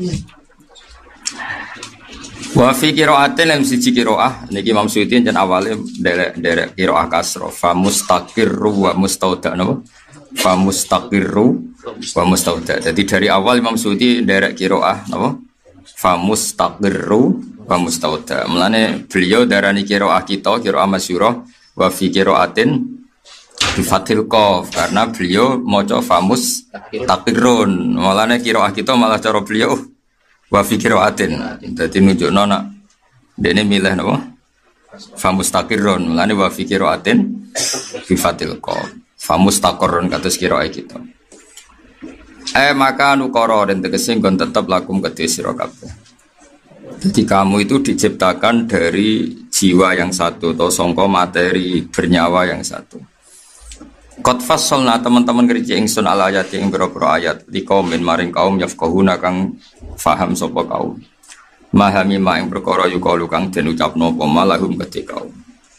Wa fi qira'atin lam siji qira'ah niki Imam Suyuti jan awale derek-derek qira'ah kasra fa mustaqirru wa mustauda napa fa mustaqirru wa mustauda. Jadi dari awal Imam Suyuti derek qira'ah napa fa mustaqirru wa mustauda. Mulane beliau darani qira'ah kita qira'ah masyhurah wa fi qira'atin bi fathil qaf karena beliau maca fa mustaqirrun. Mulane qira'ah kita malah cara beliau wa fi qira'atin. Dadi nunjukno nak dene milih napa? Fa mustaqirrun. Mulane wa fi qira'atin fi fatil qaf. Fa mustaqirrun kados qira'ah kita. Eh maka nukara dan tegese nggon tetep lakum kedhe sira kabeh. Jadi kamu itu diciptakan dari jiwa yang satu atau sangka materi bernyawa yang satu. Qad fassalna teman-teman kerja ingsun ala ayat yang boro-boro ayat di kaum maring kaum yafqahuna kang faham sapa kaum. Mahami ma ing perkara yukalu kang den ucapno apa malahum kedhe kaum.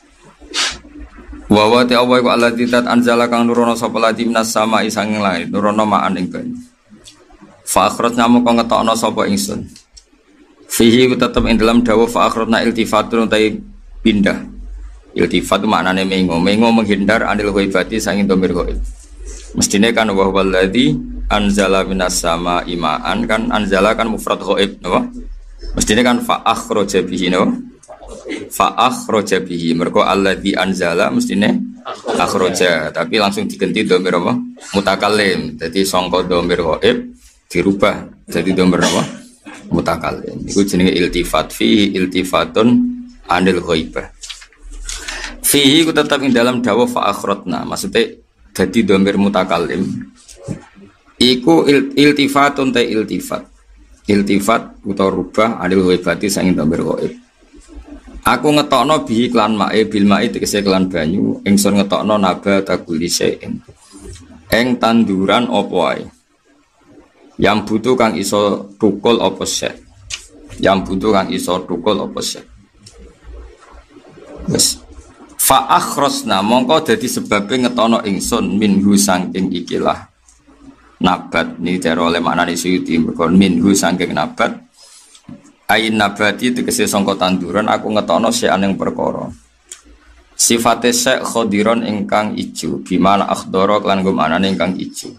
Wa wa ta wa alladzi tat anzala kang nurono sapa lati minas sama isang langit nurono ma'an ing banyu. Fa akhrajna moko ngetokno sapa ingsun. Fihi tetep ing dalam dawuh fa akhrajna iltifatun utai pindah. Iltifat maknane mengo, mengo menghindar anil ghaibati sanging domir ghaib. Mestine kan wa wallazi anzala minas sama imaan kan anzala kan mufrad ghaib napa? Mestine kan fa akhraja bihi napa? Fa akhraja bihi mergo allazi anzala mestine akhraja tapi langsung diganti domir apa? Mutakallim. Jadi sangka domir ghaib dirubah jadi domir apa? Mutakallim. Iku jenenge iltifat fi iltifatun anil ghaibah. Fihi ku tetap ing dalam dawa fa akhrotna maksudnya jadi domir mutakallim iku il, iltifatun ta iltifat iltifat utawa rubah adil ghaibati sanging domir ghaib. Aku ngetokno bihi klan mae bil mae tegese klan banyu ingsun ngetokno nabata kulise ing tanduran apa wae yang butuh kang iso tukul apa sek yang butuh kang iso tukul apa sek. Wes Fa akhrasna mongko dadi sebabe ngetono ingsun minhu saking ikilah nabat ni cara oleh maknane Suyuti mergo minhu saking nabat ain nabati tegese sangka tanduran aku ngetono sean ing perkara sifate sek khadiron ingkang ijo bimana akhdara lan nggo manane ingkang ijo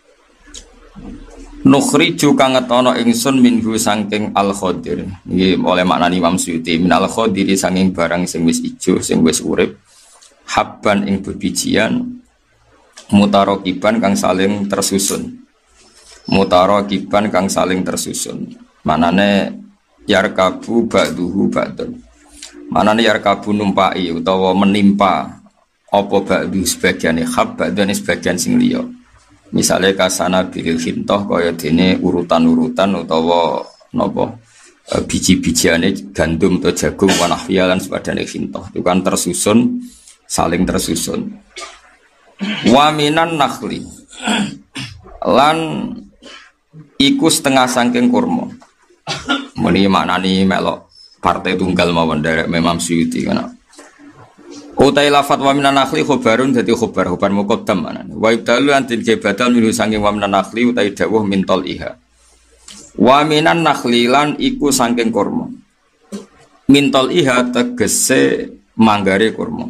nukhriju kang ngetono ingsun minhu saking al khadir iki oleh maknane Imam Suyuti min al khadiri saking barang sing wis ijo sing wis urip habban ing bebijian mutarokiban kang saling tersusun mutarokiban kang saling tersusun manane yarkabu ba'duhu ba'dun manane yarkabu numpai utawa menimpa apa ba'du sebagiane hab ba'dune sebagian sing liya misale kasana bilil hintoh kaya dene urutan-urutan utawa napa biji-bijiane gandum atau jagung wanahya lan sepadane hintoh itu kan tersusun saling tersusun waminan nakhli lan iku setengah saking kurma muni maknani melok partai tunggal mawon derek Imam Suyuti kana utai lafat wa minan nakhli khobarun dadi khobar khobar muqaddam manane wa ibdalu antil jabatan minhu saking wa minan nakhli utai dawuh mintol iha wa minan nakhli lan iku saking kurma mintol iha tegese manggare kurma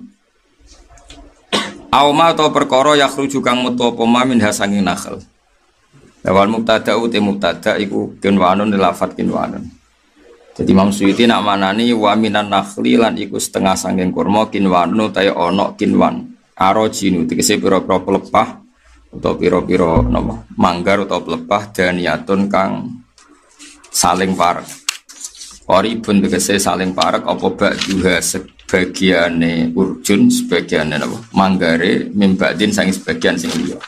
auma atau perkara yakhruju kang metu apa ma min hasangi nakhl awal mubtada uti mubtada iku kinwanun lafat kinwanun. Jadi Imam Suyuti nak manani wa minan nakhli lan iku setengah sangking kurma kinwanu ta ana kinwan arojinu tegese pira-pira pelepah utawa pira-pira napa manggar utawa pelepah daniyatun kang saling parek. Oribun tegese saling parek apa ba'duha sebagiane urjun sebagiane napa manggare mimbadin sangi sebagian sing liya.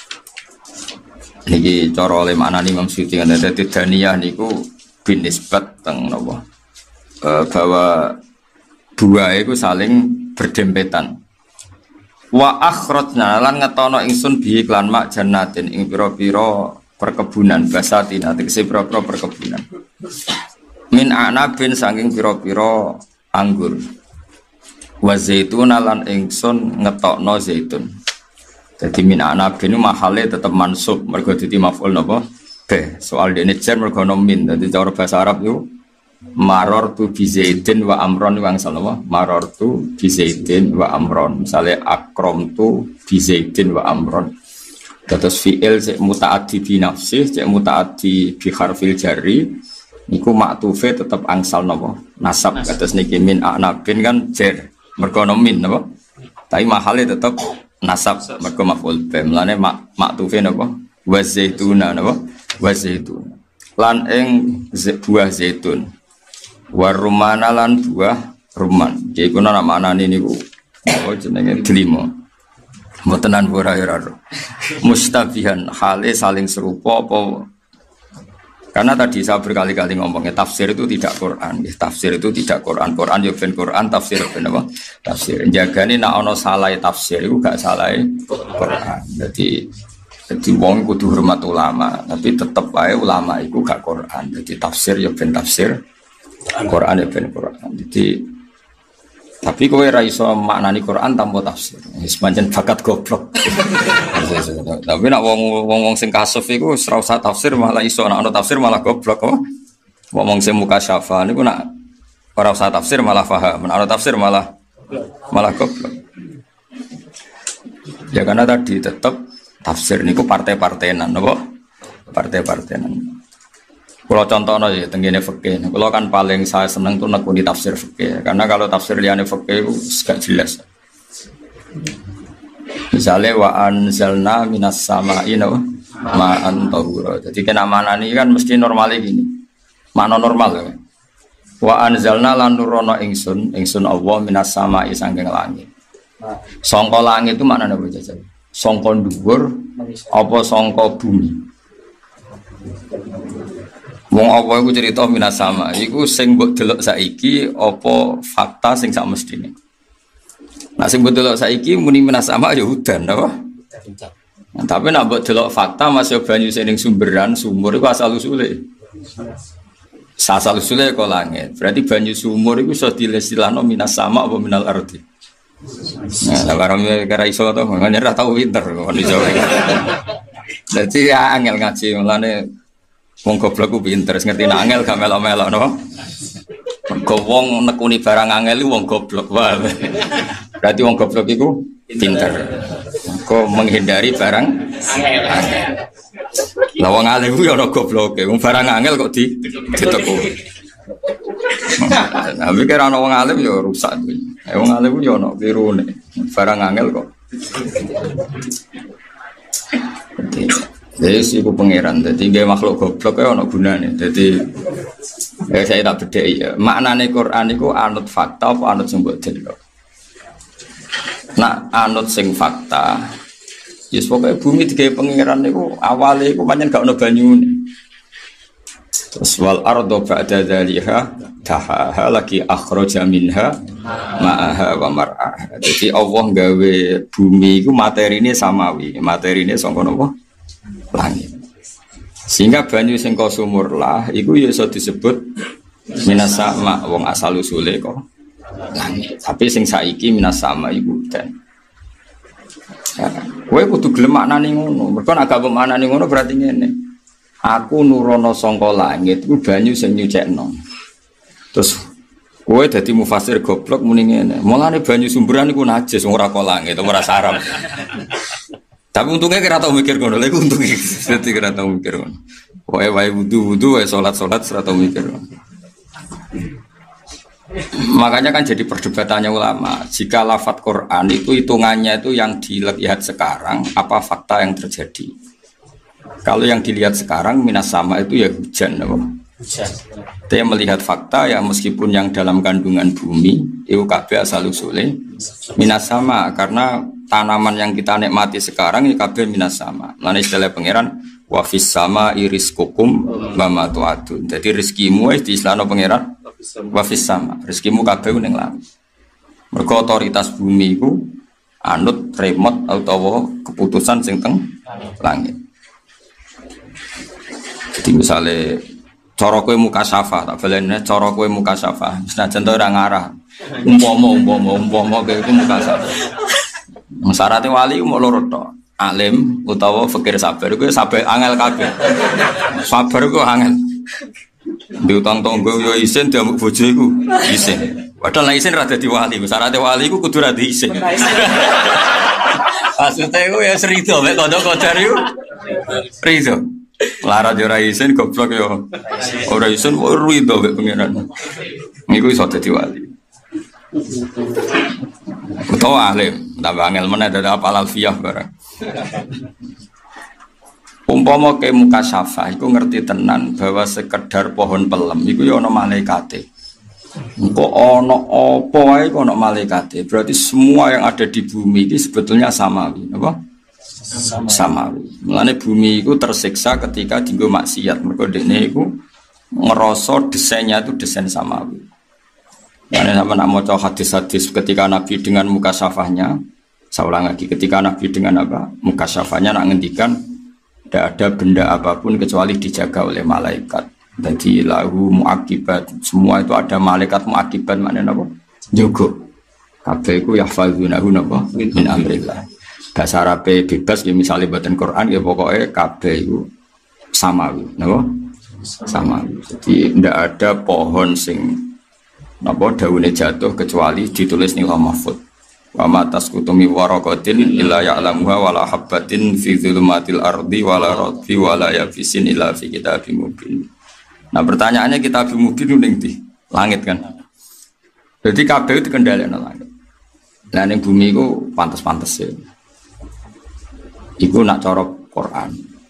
Niki cara oleh maknani Imam Suyuti kan dadi daniyah niku binisbat teng napa e, bahwa buah itu saling berdempetan wa akhrajna lan ngetono ingsun bi iklan mak jannatin ing pira-pira perkebunan basatin tegese pira-pira perkebunan min anabin saking pira-pira anggur wa zaitun lan ingsun ngetokno zaitun dadi min anabin mahale tetep mansub mergo dadi maf'ul napa soal dene jar mergo min dadi cara bahasa Arab yo maror tu bi zaidin wa amron wang salama maror tu bi zaidin wa amron misale akrom tu bi zaidin wa amron terus fi'il cek mutaaddi bi nafsih cek mutaaddi bi harfil jarri niku maktufe tetep angsal napa nasab kados niki min anabin kan jar mergo min napa tapi mahale tetep nasab mergo maf'ul bi mlane mak maktufe napa wa zaituna napa wa zaitun lan ing buah zaitun wa rumana lan buah ruman iki kuna maknane niku oh jenenge delima mbotenan ora ora mustabihan hale saling serupa apa karena tadi saya berkali-kali ngomongnya tafsir itu tidak Quran ya, tafsir itu tidak Quran Quran ya ben Quran tafsir ben apa tafsir jagane nek ana salah tafsir itu gak salah Quran jadi jadi wong kudu hormat ulama, tapi tetep wae ulama iku gak Quran. Jadi tafsir ya ben tafsir, Quran ya ben Quran. Jadi tapi kowe ra iso maknani Quran tanpa tafsir. Wis pancen bakat goblok. Tapi nek wong-wong sing kasuf iku ora usah tafsir malah iso, nek ana tafsir malah goblok kok. Wong sing mukasyafa niku nek ora usah tafsir malah paham, nek ana tafsir malah malah goblok. Ya karena tadi tetep tafsir niku partai-partainan napa? Partai-partainan. Kalau contohnya ya tenggine fikih. Kalau kan paling saya seneng tuh nekuni tafsir fikih. Karena kalau tafsir liyane fikih itu gak jelas. Misalnya wa anzalna minas sama'i ma'an tahura. Jadi kena manani kan mesti normalnya gini. Mana normal ya? Wa anzalna lan nurono ingsun, ingsun Allah minas sama'i saking langit. Sangka langit itu maknane apa jajan? Sangka dhuwur apa sangka bumi. Wong apa iku cerita minas sama iku sing mbok delok saiki apa fakta sing sak mestine. Nah sing mbok delok saiki muni minas sama ya udan apa? Nah, tapi nek mbok delok fakta masih banyu sing sumberan sumur iku asal usule. Asal usule kok langit. Berarti banyu sumur iku iso dilestilano minas sama apa minal ardi. Nah, barang kira iso to, ngene ra tau pinter kok iso. Dadi ya angel ngaji mulane wong goblok ku pinter ngerti nek angel gak melok-melok napa. Mergo wong nekuni barang angel iku wong goblok wae. Berarti wong goblok iku pinter. Kok menghindari barang angel. Lah wong alim ku ya ana gobloke, wong barang angel kok di diteku. Nah, mikir ana wong alim ya rusak kuwi. Eh wong alim ku ya ana pirune. Barang angel kok. Yes, iku pangeran. Dadi nggih makhluk goblok e ana gunane. Dadi eh saya tak bedheki ya. Maknane Quran iku anut fakta apa anut sing mbok delok. Nak anut sing fakta. Yes pokoke bumi digawe pangeran niku awale iku pancen gak ono banyune. Terus wal ardo ba'da dzaliha tahaha lagi akhraja minha ma'aha wa mar'aha. Jadi Allah gawe bumi iku materine samawi, materine saka napa? Langit. Sehingga banyu sing ka sumur lah iku ya iso disebut minas sama wong asal usule kok langit. Tapi sing saiki minas sama iku dan ya, kowe kudu gelem maknane ngono. Mergo nek gak maknane ngono berarti ngene. Aku nurono sangka langit iku banyu sing nyucekno. Terus kowe dadi mufasir goblok muni ngene. Mulane banyu sumberan iku najis ora kok langit ora saram. Tapi untungnya kira tau mikir ngono, lha iku untunge dadi kira tau mikir ngono. Wae wae wudu-wudu wae salat-salat ora tau mikir ngono. Makanya kan jadi perdebatannya ulama. Jika lafadz Quran itu hitungannya itu yang dilihat sekarang, apa fakta yang terjadi? Kalau yang dilihat sekarang minas sama itu ya hujan, apa? Hujan. Dia melihat fakta ya meskipun yang dalam kandungan bumi itu kabeh asal usule minas sama karena tanaman yang kita nikmati sekarang itu kabeh minas sama. Lan istilah pangeran wa fis sama iriskukum wa ma tu'adun. Jadi rezekimu wis diislahno pangeran wa fis sama. Rezekimu kabeh ning langit. Mergo otoritas bumi iku anut remote utawa keputusan sing teng langit. Jadi misalnya cara kowe mukasyafah tak balene cara kowe mukasyafah senajan to ora ngarah umpama umpama umpama kowe iku mukasyafah syaratnya wali mau loro tok alim utawa fakir sabar kowe sabar angel kabeh sabar kowe angel diutang tonggo yo isin diambek bojo iku isin padahal nek isin ra dadi wali syaratnya wali iku kudu ra di isin maksudnya iku ya serido mek kodho-kodhar iku rido larat yo ora isin goblok yo ora isin rido mek pengenan niku iso dadi wali utawa alim tambah angel meneh dadi apal alfiyah barang umpama ke mukasyafah iku ngerti tenan bahwa sekedar pohon pelem iku ya ana malaikate engko ana apa wae kok ana malaikate berarti semua yang ada di bumi ini sebetulnya samawi apa samawi. Mulane bumi itu tersiksa ketika dienggo maksiat. Mergo dekne iku ngerasa desainnya itu desain samawi. Mulane sampeyan nak maca hadis-hadis ketika Nabi dengan mukasyafahnya, saya ulang lagi ketika Nabi dengan apa? Mukasyafahnya nak ngendikan tidak ada benda apapun kecuali dijaga oleh malaikat. Jadi lahu muaqibat, semua itu ada malaikat muaqibat maknanya apa? Jaga. Kabeh iku yahfazunahu napa min amrillah. Bahasa Arab bebas ya misalnya buatan Quran ya pokoknya kabeh itu samawi, napa? Samawi. Jadi tidak ada pohon sing napa daune jatuh kecuali ditulis ning Lauh Mahfuz. Wa ma tasqutu min waraqatin illa ya'lamuha wa la habatin fi dhulumatil ardi wa la ratbi wa la yabisin illa fi kitabim mubin. Nah pertanyaannya kitabim mubin ning ndi? Langit kan. Jadi kabeh itu kendaliane langit. Lah ning bumi iku pantes-pantes ya. Iku nak cara Quran.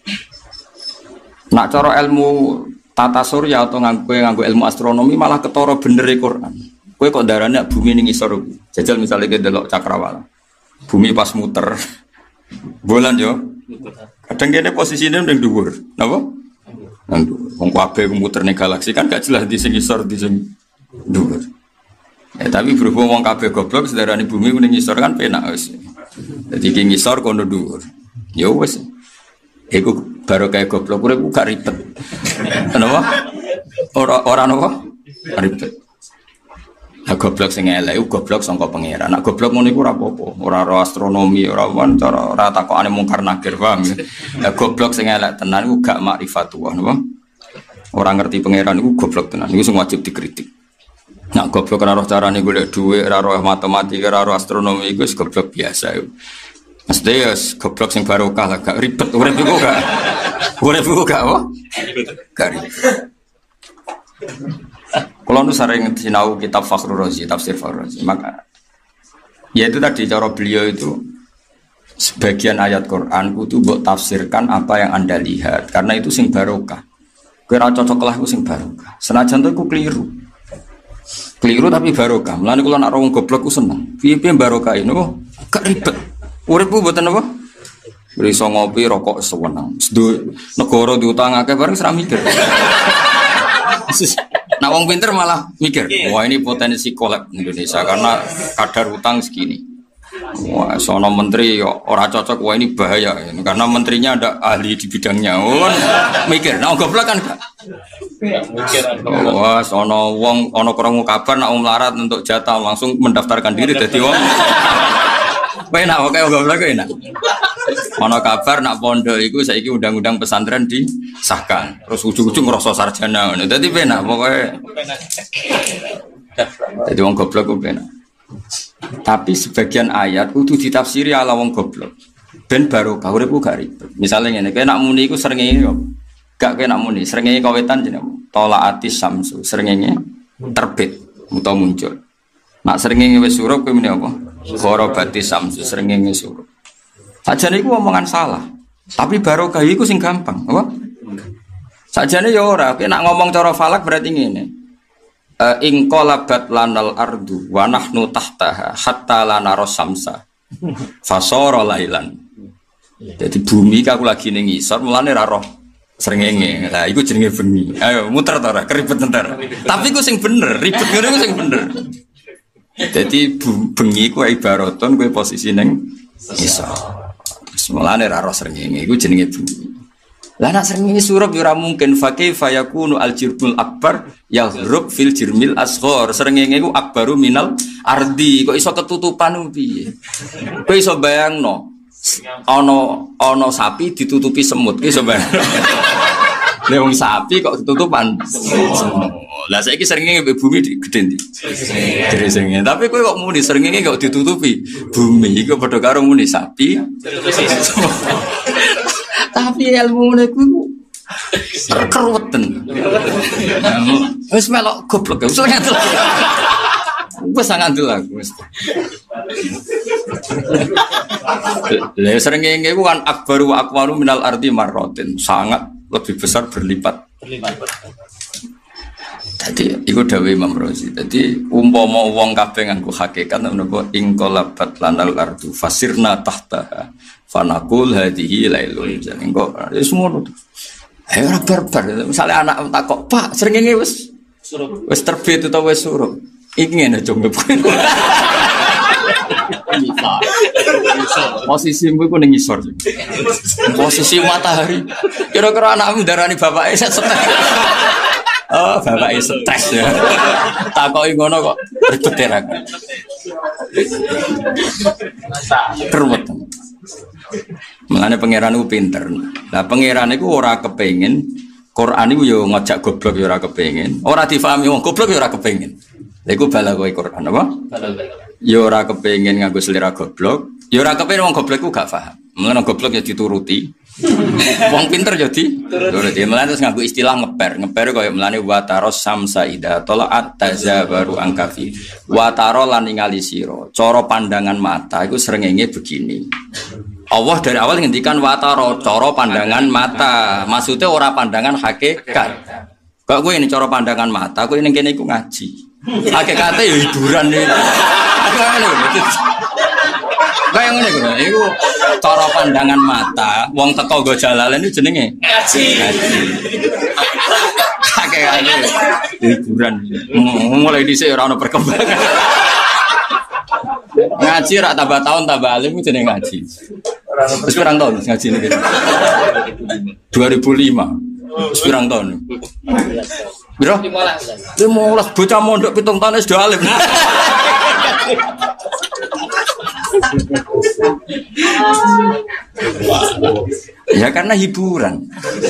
Nak cara ilmu tata surya atau nganggo nganggo ilmu astronomi malah ketara bener e Quran. Kowe kok darane bumi ning isor. Jajal misalnya ke delok cakrawala. Bumi pas muter. Bulan yo. Kadang kene posisine ning dhuwur. Napa? Nang dhuwur. Wong kabeh muter ning galaksi kan gak jelas di sing isor di sing dhuwur. Ya tapi berhubung wong kabeh goblok sedarane bumi ning isor kan penak wis. Dadi ki ngisor kono dhuwur. Ya wis. Iku baru kayak goblok urip gak ribet. Kenapa? Ora ora napa? Ribet. Nah, goblok sing elek iku goblok sangka pangeran. Nek goblok ngono iku ora apa-apa, ora ora astronomi, ora wan cara ora takokane mungkar nakir, paham ya. Nah, goblok sing elek tenan iku gak makrifatullah, napa? Ora ngerti pangeran iku goblok tenan. Iku sing wajib dikritik. Nek goblok ora roh carane golek dhuwit, ora roh matematika, ora roh astronomi iku wis goblok biasa iku. Mesti ya goblok sing barokah lah, gak ribet urip iku gak. Urip iku gak apa? Gak ribet. Kalau nu sering sinau kitab Fakhrur Razi, tafsir Fakhrur Razi, maka ya itu tadi cara beliau itu sebagian ayat Quran itu buat tafsirkan apa yang anda lihat karena itu sing barokah. Kira cocok lah itu sing barokah. Senajan itu aku keliru, keliru tapi barokah. Mulane kalau nak rawung goblok aku seneng. Piye-piye barokah ini, oh gak ribet. Uripku buatan apa? Beriso ngopi rokok sewenang. Negara diutang akeh bareng seram mikir. Nah, wong pinter malah mikir, wah ini potensi kolab Indonesia karena kadar utang segini. Wah, sono menteri orang cocok, wah ini bahaya karena menterinya ada ahli di bidangnya. Oh, mikir, nah goblok kan gak? Wah, sono wong ono krungu kabar nak melarat untuk jatah langsung mendaftarkan diri jadi wong. Enak, oke goblok enak. Ono kabar nak pondok iku saiki undang-undang pesantren disahkan. Terus ujung-ujung ngrasa sarjana ngono. Dadi penak pokoke. Dadi wong goblok ku penak. Tapi sebagian ayat kudu ditafsiri ala wong goblok. Ben barokah uripku gak ribet. Misale ngene, kowe nak muni iku srengenge yo. Gak kowe nak muni, srengenge kawetan jenenge Tolaatis Samsu, srengenge terbit utawa muncul. Nak srengenge wis surup kowe muni apa? Ghorobati Samsu, srengenge surup. Sajane iku omongan salah. Tapi barokah iku sing gampang, apa? Sajane ya ora, nek ngomong cara falak berarti ngene. E, ing qalabat lanal ardu wa nahnu tahtaha hatta lana rasamsa. Fasara lailan. Jadi bumi aku lagi ning ngisor, mulane ra roh srengenge. Lah iku jenenge bengi. Ayo muter ta ora keribet entar. Tapi iku sing bener, ribet ngene iku sing bener. Jadi bengi ku ibaraton kowe posisi ning ngisor. Semulane ra roh srengenge iku jenenge bumi. Lah nek srengenge surup ya ora mungkin fakih fayakunu al-jirmul akbar yahrub fil jirmil asghar. Srengenge iku akbaru minal ardi. Kok iso ketutupan piye? Kowe iso bayangno ana ana sapi ditutupi semut. Kowe iso bayangno. Lah wong sapi kok ketutupan semut. Lah saiki srengenge mbek bumi gedhe ndi? Gedhe srengenge. Tapi kowe kok muni srengenge kok ditutupi bumi iku padha karo muni sapi. Tapi ilmu niku keruweten. Wis melok goblok wis ngandel. Wis ngandel aku wis. Lah srengenge iku kan akbaru wa akwaru minal ardi marratin, sangat lebih besar berlipat. Berlipat. Jadi itu dawuh Imam Razi. Jadi umpama wong kabeh nganggo hakikat menapa ing qalabat lanal ardu fasirna tahtaha fanaqul hadhihi lailun. Jadi engko wis ngono. Ayo ora barbar. Misale anak takok, "Pak, srengenge wis surup. Wis terbit utawa wis surup?" Iki ngene jongep. Posisimu iku ning ngisor. Posisi matahari. Kira-kira anakmu darani bapake stres. Oh, bapake stres ya. Takoki ngono kok ribet ya. Keruwet. Mulane pangeran ku pinter. Lah pangeran iku ora kepengin Quran iku yo ngajak goblok yo ora kepengin. Ora difahami wong goblok yo ora kepengin. Lha iku balagoe Quran apa? Yo ora kepengin nganggo selera goblok, yo ora kepengin wong goblok ku gak paham. Mulane goblok ya dituruti. Wong pinter yo dituruti. Mulane terus nganggo istilah ngeper. Ngeper koyo mulane wa taros samsa ida tolaat tazabaru angkafi. Wa taro lan ningali sira. Cara pandangan mata iku srengenge begini. Allah dari awal ngendikan wa taro cara pandangan mata. Maksudnya ora pandangan hakikat. Kok kowe ini cara pandangan mata, kowe ning kene iku ngaji. Hakikate ya hiburan iki. Kayak ngene iku. Iku cara pandangan mata, wong teko nggo jalalan iki jenenge ngaji. Hakikate hiburan. Mulai dhisik ora ono perkembangan. Ngaji rak tambah tahun tambah alim itu jenenge ngaji. Wis pirang tahun ngaji niki? dua ribu lima. Wis pirang tahun? Biro? lima belas bocah mondok pitung tahun wis do alim. Ya karena hiburan.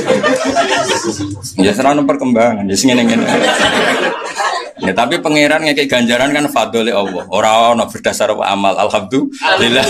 Ya serana perkembangan, ya sing ngene-ngene. Ya tapi pangeran ngekek ganjaran kan fadhole Allah. Ora ana berdasar amal. Alhamdulillah.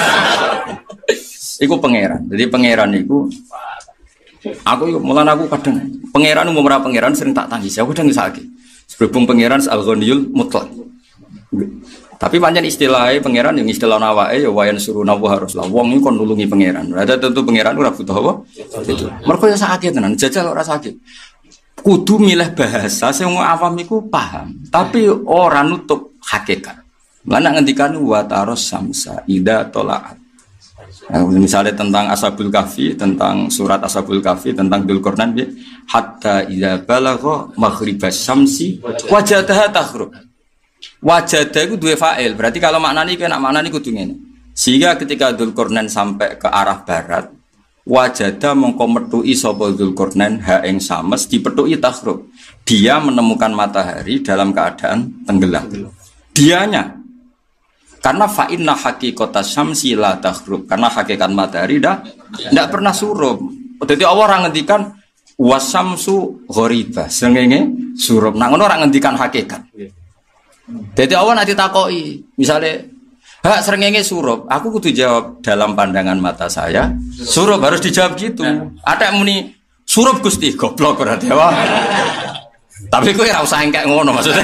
Iku pangeran. Jadi pangeran iku aku mulane aku kadang pangeran umum ora pangeran sering tak tangis. Aku kadang ngisake. Berhubung pangeran al-ghaniyul mutlaq. Tapi pancen istilahnya pangeran yang istilah awake ya wayan suruh nawa haruslah. Wong iki kon nulungi pangeran. Ada tentu pangeran ora butuh apa? Itu. Mergo ya sakit tenan, jajal ora sakit. Kudu milih bahasa sing wong awam iku paham, tapi ora nutup hakikat. Lan ngendikan wa taros samsa ida tolaat. Nah, misalnya tentang Ashabul Kahfi, tentang surat Ashabul Kahfi, tentang Dzulqarnain, hatta idza balagha maghribas syamsi wajadaha taghrub. Wajadah itu dua fa'il, berarti kalau maknanya itu nak maknanya kudu ngene. Sehingga ketika Dzulqarnain sampai ke arah barat, wajadah mongko metui sapa Dzulqarnain ha ing sames dipethuki taghrub. Dia menemukan matahari dalam keadaan tenggelam. Dianya karena fa inna haqiqatas syamsi la taghrub, karena hakikat matahari dah tidak pernah surup. Jadi Allah orang ngendikan wasamsu ghoriba, sengenge surup. Nah ngono orang ngendikan hakikat. Jadi Allah nanti takoi, misalnya hak srengenge surup, aku kudu jawab dalam pandangan mata saya surup, harus dijawab gitu. Ada yang muni surup Gusti, goblok berarti apa? Tapi kowe ora usah engkek ngono maksudnya.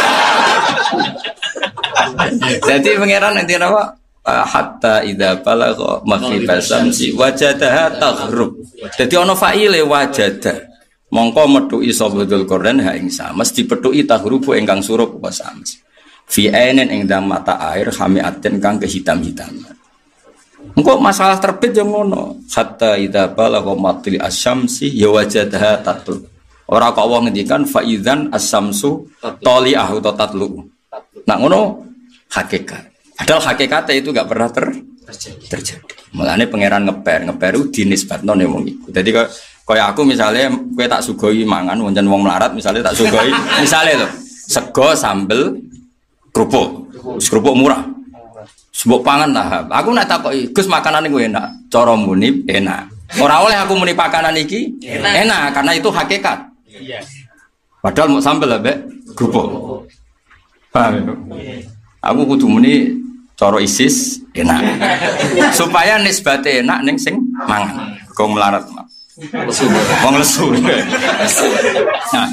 Jadi pangeran nanti apa? Hatta idza balagha maghribas syamsi wajadaha taghrub. Jadi ana fa'ile wajada. Mongko metuki sapa Dzulqarnain ha ing sames dipethuki taghrubu ingkang surup apa sames. Fi ainin ing dalam mata air khamiatin kang kehitam-hitaman. Engko masalah terbit yang ngono. Hatta idza balagha matli asy-syamsi ya wajadaha tatlu. Ora kok wong ngendikan fa idzan as-samsu tali'ahu tatlu. Nah ngono hakikat. Padahal hakikatnya itu gak pernah ter terjadi. Mulane pangeran ngeper, ngeper itu dinisbatno ning wong iku. Dadi kaya aku misalnya kowe tak sugoi mangan wonten wong melarat misalnya tak sugoi misalnya lho sego sambel kerupuk. Kerupuk murah. Sebab pangan lah. Aku nak takoki, Gus makanan iku enak. Cara muni enak. Ora oleh aku muni pakanan iki enak, enak karena itu hakikat. Iya. Padahal mau sambel ambek kerupuk. Paham? Aku kudu muni cara isis enak. Supaya nisbate enak ning sing mangan. Kok melarat. Wong lesu. Nah.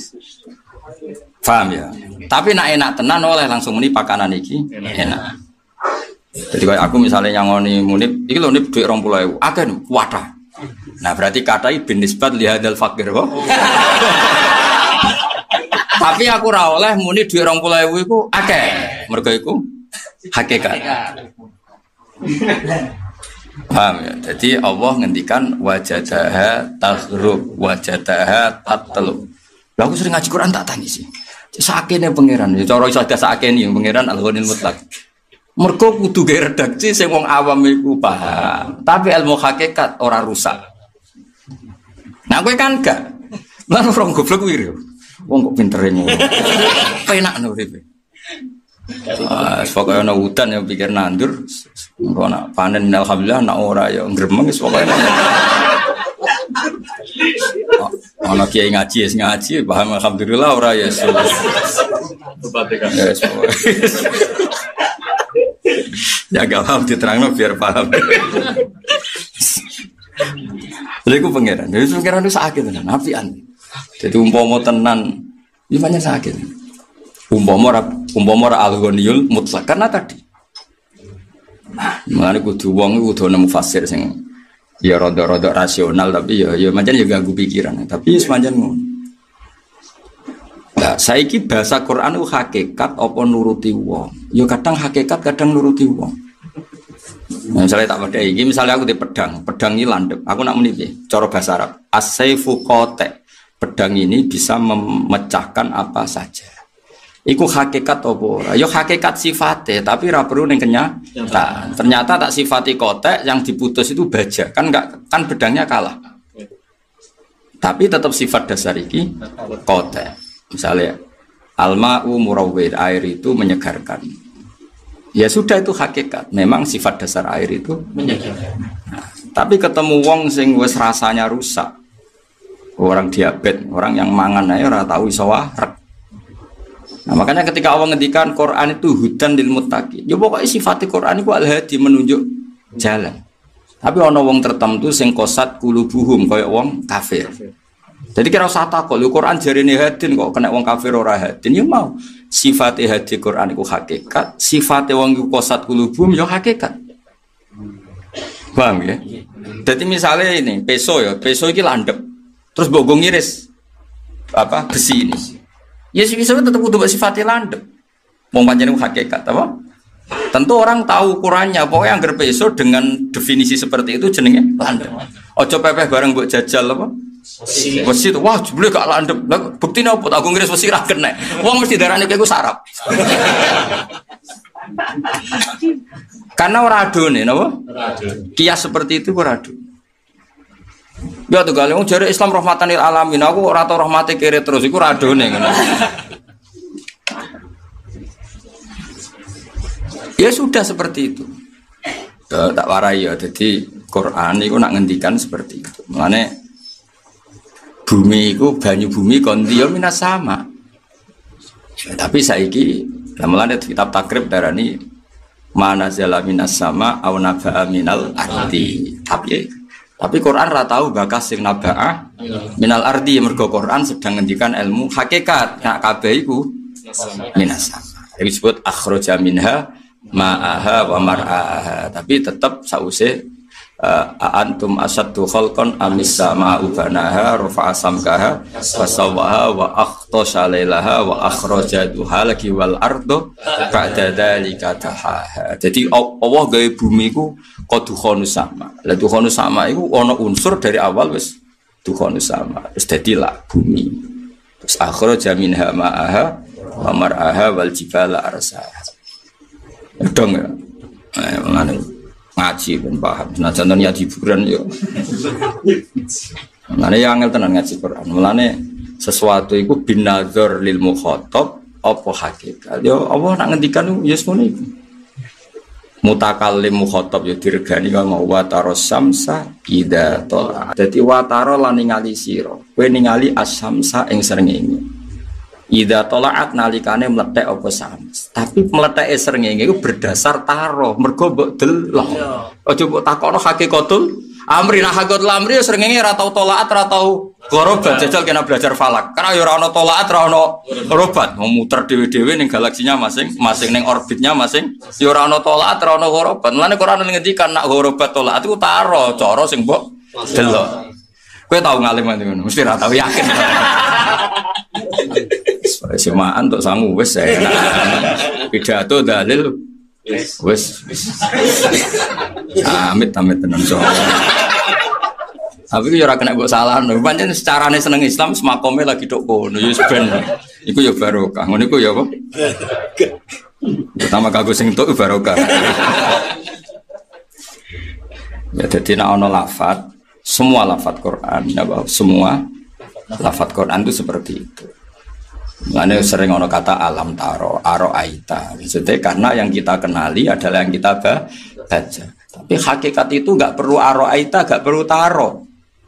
Paham ya? Tapi nak enak tenan oleh langsung muni pakanan iki enak. Jadi kayak aku misalnya nyangoni munib, iki lho nip dhuwit dua puluh ribu. Akeh wadah. Nah, berarti katai bin nisbat li hadzal fakir kok. Tapi aku ra oleh muni dhuwit dua puluh ribu iku akeh. Mergo iku hakikat. Paham ya? Jadi Allah ngendikan wajadaha taghrub wajadaha tatlu. Lah aku sering ngaji Quran tak tangis sih. Sakene pangeran, ya cara iso sakene yang pangeran al-ghaniyul mutlaq. Mergo kudu gawe redaksi sing wong awam iku paham. Tapi ilmu hakikat ora rusak. Nah kowe kan gak. Lah orang goblok kuwi. Wong kok pintere ngono. Penak no uripe. Ah, pokoke ana hutan yang pikir nandur, engko nak panen alhamdulillah, nak ora ya gremeng wis pokoke. Ana kiai ngaji wis ngaji, paham alhamdulillah ora ya. Yes. Ya gak paham diterangno biar paham. Lha iku pangeran, jadi pangeran itu sakit tenan, apian. Jadi umpama tenan, gimana sakit? Umpama ora umpama ora al-ghaniyul mutlaq karena tadi. Nah, mulane kudu wong iku kudu nemu fasir sing ya rada-rada rasional tapi ya ya pancen ya ganggu pikiran. Tapi semanjan ngono. Nah, saiki bahasa Quran itu hakikat apa nuruti wong. Ya kadang hakikat, kadang nuruti wong. Nah, misalnya tak padha iki, misalnya aku di pedang, pedang ini landep. Aku nak muni piye? Cara bahasa Arab, as-saifu qati'. Pedang ini bisa memecahkan apa saja. Iku hakikat apa ora? Ya hakikat sifatnya, tapi ora perlu ning kenyataan. Ternyata tak sifati kotek yang diputus itu baja. Kan enggak kan bedangnya kalah. Tapi tetap sifat dasar iki kote. Misalnya al-ma'u murawwir, air itu menyegarkan. Ya sudah itu hakikat. Memang sifat dasar air itu menyegarkan. Nah, tapi ketemu wong sing wis rasanya rusak. Orang diabetes, orang yang mangan ae ora tau iso warak. Nah, makanya ketika Allah ngendikan Quran itu hudan lil muttaqin. Ya pokoknya sifat Quran itu al-hadi, menunjuk jalan. Tapi ana wong tertentu sing kosat kulubuhum kaya wong kafir. Jadi kira usah takut, Quran jarine hadin kok kena wong kafir ora hadin. Ya mau sifat hadi Quran iku hakikat, sifat wong iku kosat kulubuhum ya hakikat. Paham ya? Jadi misalnya ini peso ya, peso iki landep. Terus mbok ngiris apa besi ini. Ya sih bisa tetap kudu sifatnya landep. Wong pancen hakikat apa? Tentu orang tahu ukurannya. Pokoknya anggar peso dengan definisi seperti itu jenenge landep. Ojo pepeh bareng mbok jajal apa? Besi. Besi itu wah jebule gak landep. Lah buktine opo? Aku ngiris besi ra kena. Wong mesti darane kowe sarap. Karena ora adone napa? Kias seperti itu ora adone. Ya tuh kali, jare Islam rahmatan lil alamin. Aku ora tau rahmate kere terus iku ora adone ngono. Ya sudah seperti itu. Ya, tak warai ya. Jadi Quran itu nak ngendikan seperti itu. Makanya bumi itu banyu bumi kondio minas sama. Ya, tapi saiki mulane kitab takrib darani mana zala minas sama au naba'a minal ardi. Tapi tapi Quran ra tahu bakas sing naba'a minal ardi. Mergo Quran sedang ngendikan ilmu hakikat. Nak kabeh iku minas sama. Jadi disebut akhraja minha ma'aha wa mar'aha. Tapi tetap sause uh, antum asaddu khalqan amis sama'u banaha rafa'a samkaha wa sawwaha wa akhtasha lailaha wa akhraja duha laki wal ardo ba'da dzalika tahaha. Jadi Allah gawe bumi iku qadukhonus sama. Lah dukhonus sama iku ana unsur dari awal wis dukhonus sama. Terus dadilah bumi. Terus akhraja minha ma'aha wa mar'aha wal jibala arsaha. Dong ya, eh, mengenai ngaji pun paham. Nah contohnya di hiburan yo, mengenai yang angel tenan ngaji Quran. Mengenai sesuatu itu binazor lil mukhatab apa hakikat. Yo Allah nak ngendikan yo semono iku. Mutakallim mukhatab yo diregani kok mau wataros samsa ida tola. Dadi wataro lan ningali sira. Kowe ningali as-samsa ing srengenge. Ida tolaat nalikane meletek apa sams. Tapi meleteke srengenge iku berdasar taro, mergo mbok delok. Aja mbok takono hakikatul amri. Nah hakikatul amri srengenge ora tau tolaat, ora tau gorobat. Jajal kena belajar falak. Karena ya ora ono tolaat, ora ono gorobat. Mau muter dhewe-dhewe ning galaksinya masing-masing, ning orbitnya masing. Ya ora ono tolaat, ora ono gorobat. Mulane Quran ngendikan nak gorobat tolaat iku taro, cara sing mbok delok. Kowe tau ngalim ngono, mesti ora tau yakin. Semaan untuk sangu wes saya pidato dalil wes amit amit tenan so. Tapi yo ora kena mbok salahno. Pancen secarane seneng Islam semakome lagi tok kono yo ben. Iku yo barokah. Ngono iku yo apa? Pertama kanggo sing tok barokah. Ya dadi nek ana lafaz, semua lafaz Quran, semua lafaz Quran itu seperti itu. Makanya sering ono kata alam taro, aro aita. Maksudnya karena yang kita kenali adalah yang kita baca. Tapi hakikat itu nggak perlu aro aita, nggak perlu taro.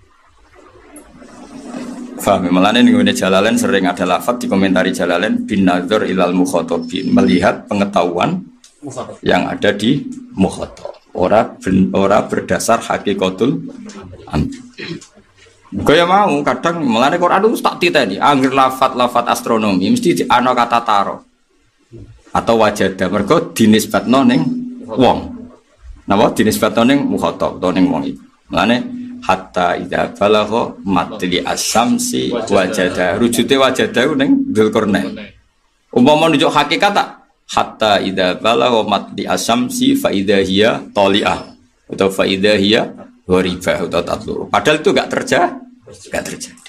Faham? Makanya ini Jalalain sering ada lafaz di komentari Jalalain bin nazar ilal mukhatabin, melihat pengetahuan yang ada di mukhatab. Ora ora berdasar hakikatul amr. Kaya mau kadang melane Quran itu tak titeni angger lafat-lafat astronomi mesti ana kata taro atau wajada mergo dinisbatno ning wong. Napa dinisbatno ning mukhatab utawa ning wong iki. Melane hatta idza balagha matli as-samsi wajada rujute wajada ning Dzulqarnain. Umpama nunjuk hakikat tak hatta idza balagha matli as-samsi fa idza hiya tali'ah atau fa idza hiya ghoribah atau tatlu. Padahal itu enggak terjadi, enggak terjadi.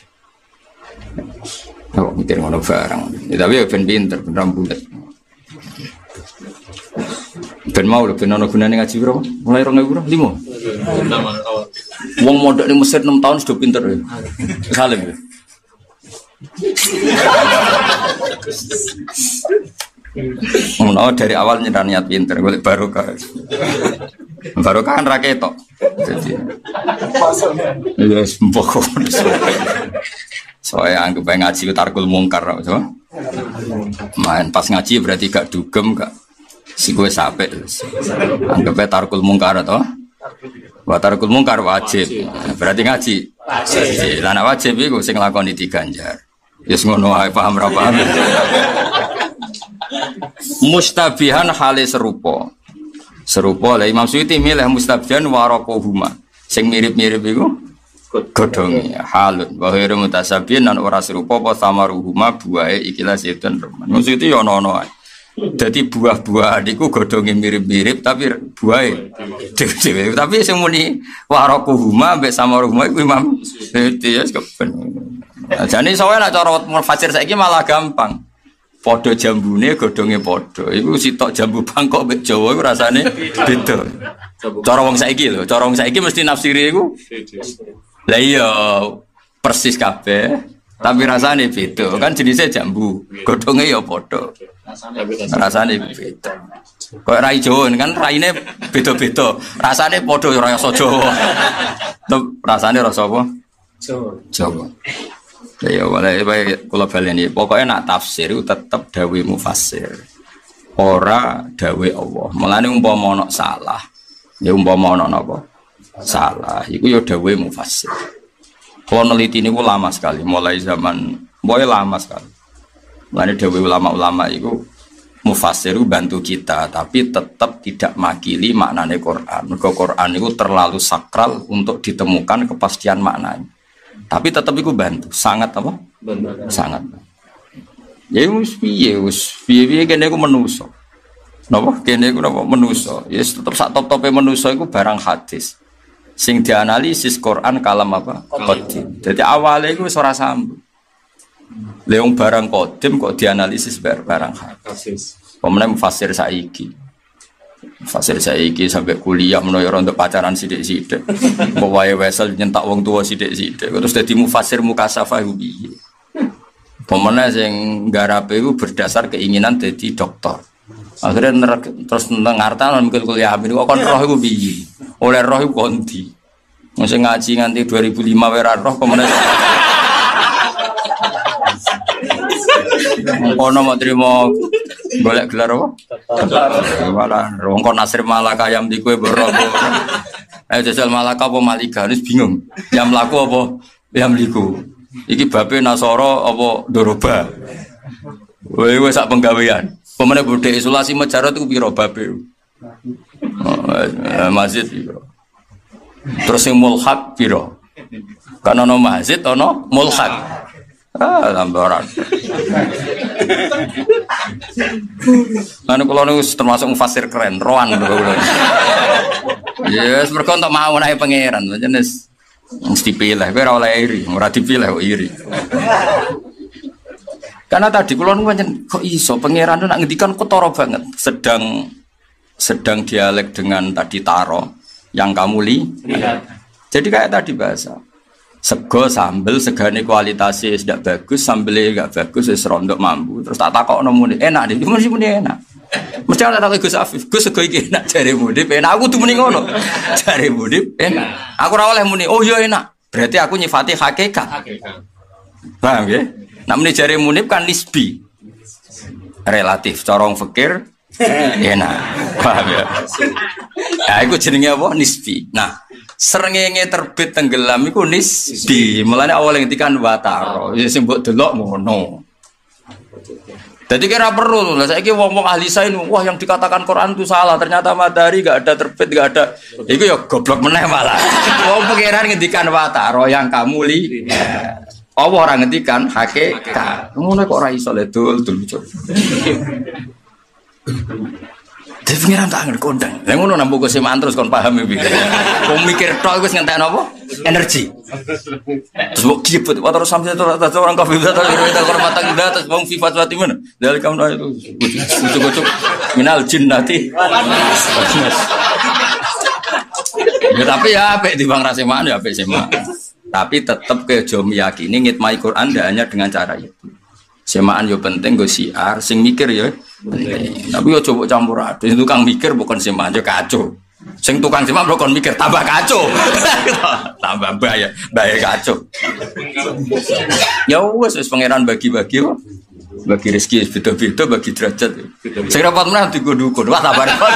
Oh, mikir ngono barang. Ya, tapi ya ben pinter, ben rambulet. Ben mau lho ben ono gunane ngaji berapa? Mulai rong ewu lima. Wong mondok di Mesir enam tahun sudah pinter ya. Salim ya. Menawa dari awal nyerah niat pinter, boleh barokah. Barokah kan raketok. Jadi, ya sempok. Soalnya anggap aja ngaji ke tarkul mungkar, coba. Main pas ngaji berarti gak dugem, gak si gue sampai. Anggap aja tarkul mungkar atau? Buat tarkul mungkar wajib, berarti ngaji. Lana wajib itu sing lakoni diganjar. Yes ngono ae paham ra paham. Mustabihan hale serupa. Serupa lah Imam Suyuti milih mustabihan warakohuma. Sing mirip-mirip iku godhonge halun wa ghairu mutasabihin lan ora serupa apa samaruhuma buahe ikilah setan remen. Imam Suyuti yo ono-ono ae. Dadi buah-buah niku godhonge mirip-mirip tapi buahe dhewe-dhewe. Tapi sing muni warakohuma mbek samaruhuma iku Imam Suyuti ya keben. Jane sowe nek cara mufasir saiki malah gampang. Padha jambune godhonge padha. Iku sitok jambu Bangkok mek Jawa iku rasane beda. Cara wong saiki lho, cara wong saiki mesti nafsire iku. Lah iya persis kabeh, tapi rasane beda. Kan jenisnya jambu, godhonge ya padha. Rasane beda. Kok rai Jawa kan raine beda-beda. Rasane padha ya rasa Jawa. Rasane rasa apa? Jawa. Jawa. Ya boleh baik kalau baleni pokoknya nak tafsir itu tetap dawe mufassir ora dawe Allah melane umpama ana salah ya umpama ana napa salah iku ya dawe mufassir. Kalau neliti niku lama sekali mulai zaman mulai lama sekali melane dawe ulama-ulama iku mufassir bantu kita tapi tetap tidak makili maknane Quran. Mergo Quran itu terlalu sakral untuk ditemukan kepastian maknanya. Tapi tetap iku bantu, sangat apa? Bantu. Sangat. Ya wis piye wis piye-piye kene iku manusa. Napa? Kene iku napa manusa. Ya yes, tetep sak top-tope manusa iku barang hadis. Sing dianalisis Quran kalam apa? Qadim. Jadi awale iku wis ora sambung. Leung barang qadim kok dianalisis barang hadis. Pemene mufasir saiki. Fasir saiki sampai kuliah menawa untuk pacaran sithik-sithik. Mbok wae wesel nyentak wong tua sithik-sithik. Terus dadi mufasir mukasafah iku piye? Pemene sing garape iku berdasar keinginan dadi dokter. Akhirnya terus ngartan mikir kuliah amin kok kon roh iku piye? Oleh roh iku kondi. Mesti ngaji nganti dua ribu lima wae ra roh pemene. Ono mau terima golek gelar apa? Malah rongkon Nasir Malaka yang di kue berrobo. Eh jajal Malaka apa Malika wis bingung. Yang mlaku apa? Yang mliku. Iki babe Nasoro apa Doroba. Kowe wis sak penggawean. Pemene budhe isolasi Mejarot iku pira babe? Oh, masjid piro. Terus sing mulhaq pira? Kan ono masjid ono mulhaq. Ah, lambaran. Anu kalau nu termasuk mufasir keren, roan kalau. Yes, mereka untuk mau naik pangeran, jenis mesti pilih. Gue rawleh iri, murah dipilih kok iri. Karena tadi kalau nu macam kok iso pangeran tu nak ngedikan kotoro banget, sedang sedang dialek dengan tadi taro yang kamu li. Jadi kayak tadi bahasa. Sego sambel segane kualitasnya tidak bagus, sambelnya enggak bagus, wis rondok mampu. Terus tak takokno muni, enak deh, mesti muni enak. Mesti tak takok Gus Afif, Gus sego iki enak jare muni, enak aku tuh muni ngono. Jare muni enak. Aku ora oleh muni, oh iya enak. Berarti aku nyifati hakikat. Paham nggih? Nek muni jare muni kan nisbi. Relatif, cara wong fikir enak. Paham ya? Ya iku jenenge apa? Nisbi. Nah, srengenge terbit tenggelam iku nisbi. Mulane awal ngendikan wataro, sing mbok delok ngono. Jadi kira perlu lah saiki wong-wong ahli sains, wah yang dikatakan Quran itu salah, ternyata matahari enggak ada terbit, enggak ada. Iku ya goblok meneh malah. Wong pengiran ngendikan wataro yang kamu li. Allah ora ngendikan hakikat. Ngono kok ora iso le dul-dul. Jadi pengiran tak ngerti kondang. Yang ngono nampu kesemaan terus kon paham iki. Wong mikir tok wis ngentekno apa? Energi. Terus kok kipet water sampai terus orang kafir terus kita hormatan kita terus wong sifat wati mana? Dari kamu itu ucuk-ucuk minal jinnati. Ya, tapi ya apik di bang rasemaan ya apik semaan. Tapi tetap ke jo meyakini ngitmai Quran tidak hanya dengan cara itu. Semaan yo penting go siar, sing mikir ya penting. Tapi yo coba campur aduk. Sing tukang mikir bukan semaan yo kacau. Sing tukang semaan bukan mikir tambah kacau. Tambah bahaya, bahaya kacau. Ya wes wis pangeran bagi-bagi kok. Bagi rezeki beda-beda, bagi derajat. Sing rapat meneh digodukun. Wah tambah repot.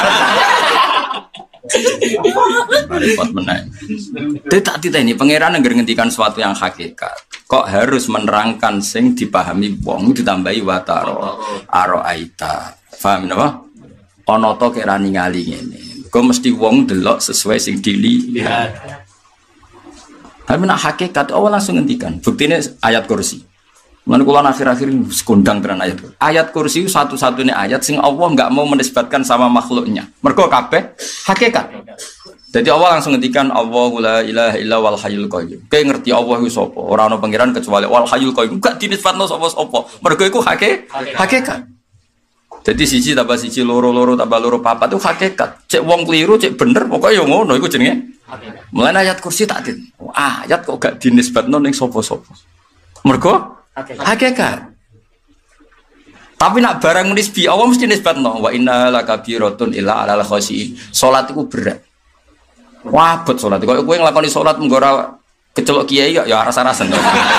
Repot meneh. Dadi tak titeni pangeran ngger ngendikan sesuatu yang hakikat. Kok harus menerangkan sing dipahami wong ditambahi wataro aro aita. Paham napa? Ana to kek ra ningali ngene. Kok mesti wong delok sesuai sing dilihat. Tapi nak hakikat Allah langsung ngendikan. Buktine ayat kursi. Lan kula akhir-akhir sekondang tenan ayat. Ayat kursi satu-satunya ayat sing Allah enggak mau menisbatkan sama makhluknya. Mergo kabeh hakikat. Jadi Allah langsung ngendikan Allahu la ilaha illa wal hayyul qayyum. Kayak ngerti Allah iku sapa? Ora ana pangeran kecuali wal hayyul qayyum. Enggak dinisbatno sapa-sapa. Mergo iku hake, hakikat. Jadi siji tambah siji loro-loro tambah loro papat itu hakikat. Cek wong keliru, cek bener pokoknya yo ngono iku jenenge. Mulane ayat kursi tak din. Ayat kok gak dinisbatno ning sapa-sapa. Mergo hakikat. Tapi nak barang nisbi Allah mesti nisbatno wa inna lakabiratun illa alal khasiin. Salat iku berat. Wabot salat. Kok kowe nglakoni salat mengko ora kecelok kiai ya ya rasa-rasen.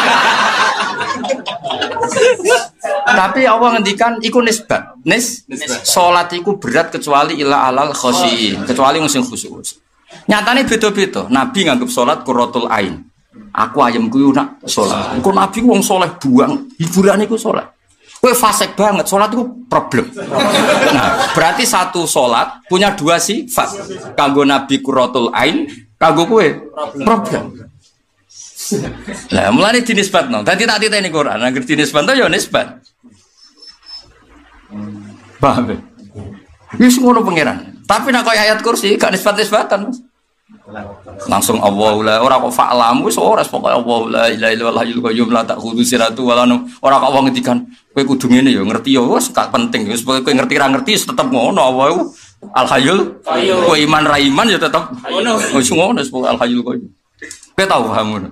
Tapi Allah ngendikan iku nisbat. Nis salat iku berat kecuali illa alal khasiin, kecuali sing khusyuk. Nyatane beda-beda. Nabi nganggep salat qurratul ain. Aku ayam kuwi nak salat. Engko Nabi wong saleh buang, hiburane iku salat. Kowe fasik banget, salat itu problem. Nah, berarti satu salat punya dua sifat. Kanggo Nabi qurratul ain, kanggo kowe problem. Lah, mulane dinisbatno. Dadi tak titeni Quran, nek dinisbatno ya nisbat. Paham? Wis ngono pangeran. Tapi nek koyo ayat kursi gak nisbat-nisbatan, Mas. Langsung Allahu la ora kok fa'lamu wis ora pokoke Allahu la ilaha illallah hayyul qayyum la ta'khudhu sinatun wa la naum. Ora kok wong ngendikan kowe kudu ngene ya ngerti ya wis gak penting wis kowe ngerti ra ngerti tetep ngono Allah al hayyul qayyum. Kowe iman ra iman ya tetep ngono. Wis ngono wis pokoke al hayyul qayyum. Kowe tau paham ngono.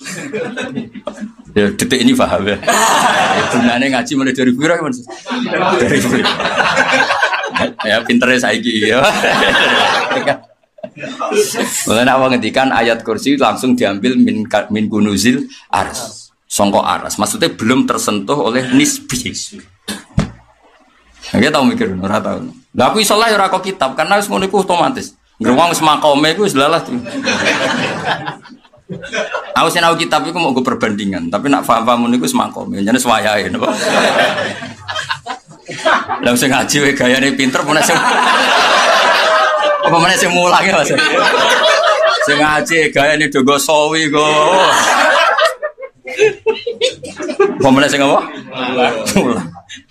Ya detik ini paham ya. Gunane ngaji mulai dari pira Mas? Dari pira. Ya pintere saiki ya. Mulane awak ngendikan ayat kursi langsung diambil min min kunuzil ars. Songko aras. Maksudnya belum tersentuh oleh nisbi. Nggak tahu mikir, ora tahu. Lah aku iso lah ora kok kitab karena wis ngono iku otomatis. Ngruwang wis makome iku wis lalah. Aku sinau kitab iku mau go perbandingan, tapi nak paham-paham niku wis makome. Jane wayahe napa. Lah sing ngaji wae gayane pinter pun sing apa mana sing mulang ya Mas? Sing ngaji gayane do sawi kok. Apa mana sing apa? Mulang.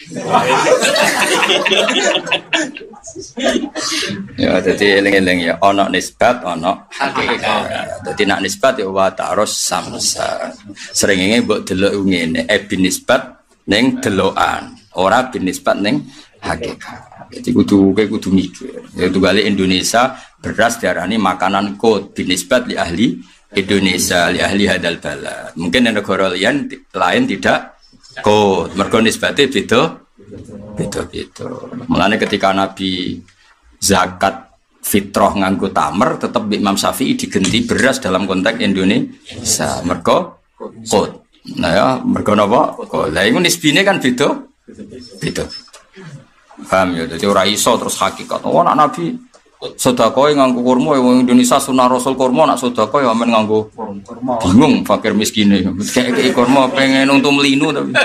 Ya dadi eling-eling ya ana nisbat ana hakikat. Dadi nak nisbat ya wa ta'arus samsa. Seringe mbok delok ngene e bin nisbat ning delokan, ora bin nisbat ning hakikat. Jadi kudu kayak kudu mikir. Yaitu balik Indonesia beras diarani makanan kod binisbat li ahli Indonesia li ahli hadal balad. Mungkin yang negara lain lain tidak kod. Mergo nisbate beda beda beda. Mulane ketika Nabi zakat fitrah nganggo tamer tetap Imam Syafi'i digenti beras dalam konteks Indonesia. Mergo kod. Nah ya mergo napa? Kod. Lah iku nisbine kan beda beda. Paham ya, jadi ora iso terus hakikat. Oh anak Nabi sedekah nganggo kurma wong Indonesia sunah Rasul kurma nak sedekah ya men nganggo kurma. Bingung fakir miskine. Kayak kurma pengen untung melinu tapi.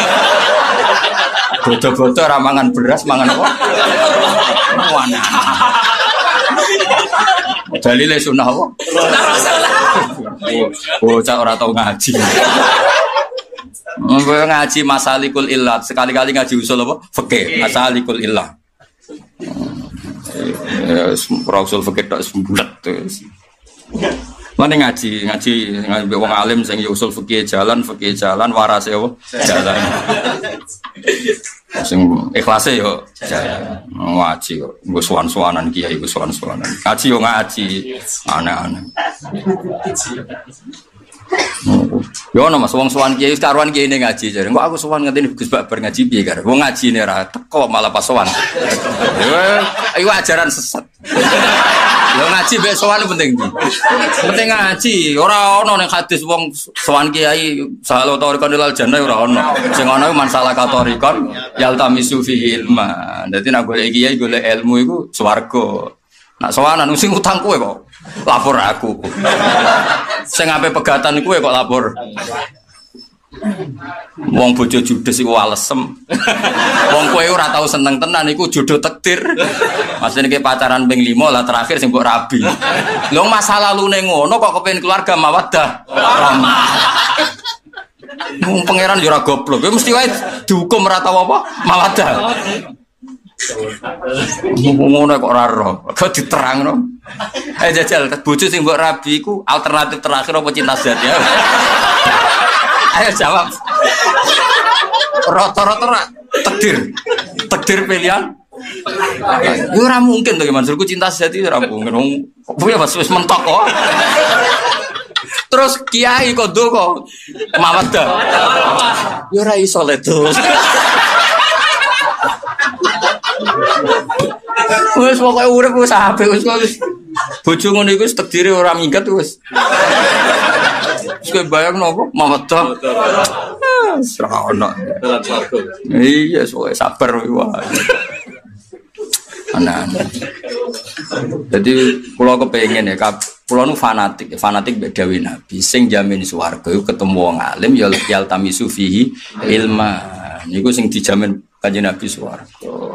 Bodo-bodo ora mangan beras mangan apa? Wana. Dalile sunah apa? Oh, cak ora tau ngaji. Gue ngaji masalikul illat sekali-kali ngaji usul apa? Fikih masalikul illat. Usul fikih tak sembulat terus. Mana ngaji, ngaji ngaji wong alim sing ya usul fikih jalan, fikih jalan, warase yo jalan. Sing ikhlase yo jalan. Ngaji yo, nggo suwan-suwanan kiai, nggo suwan-suwanan. Ngaji yo ngaji, aneh-aneh. Yo ono Mas wong sowan kiai karuan kiai ne ngaji jare. Kok aku sowan ngenteni Gus Bakbar ngaji piye kare. Wong ngajine ra teko malah pas sowan. Yo iku ajaran sesat. Yo ngaji mek sowan penting ndi? Penting ngaji, ora ono ning hadis wong sowan kiai salo torikon ilal jannah ora ono. Sing ono masalah katorikon yaltamisu fi ilma. Dadi nek golek kiai golek ilmu iku swarga. Nak sowanan sing utang kowe kok lapor aku. Sing ape pegatan kowe kok lapor. Wong bojo judes iku alesem. Wong kowe ora tau seneng tenan iku jodoh takdir. Masine ki pacaran ping lima lah terakhir sing mbok rabi. Lho masa lalune ngono kok kepengin keluarga mawaddah. Wong pangeran yo ora goblok. Kowe mesti wae dihukum ora tau apa mawaddah. Ngono kok ora ro, kok diterangno. Eh jajal bojo sing mbok rabi iku alternatif terakhir apa cinta sejati? Ayo jawab. Rata-rata takdir. Takdir pilihan. Ya ora mungkin to Mansurku cinta sejati ora mungkin. Wong ya wis mentok kok. Terus kiai kok ndonga mawaddah. Ya ora iso le terus. Wes pokoke urip wis apik wis kok bojo ngono iku wis takdire ora minggat wis. Wis kowe bayangno apa mawaddah. Ora ono. Iya soe sabar wae. Ana. Jadi kula kepengin ya kula nu fanatik, fanatik mbek dawuh Nabi sing jamin swarga iku ketemu wong alim ya yaltamisu fihi ilma. Niku sing dijamin Kanjeng Nabi swarga.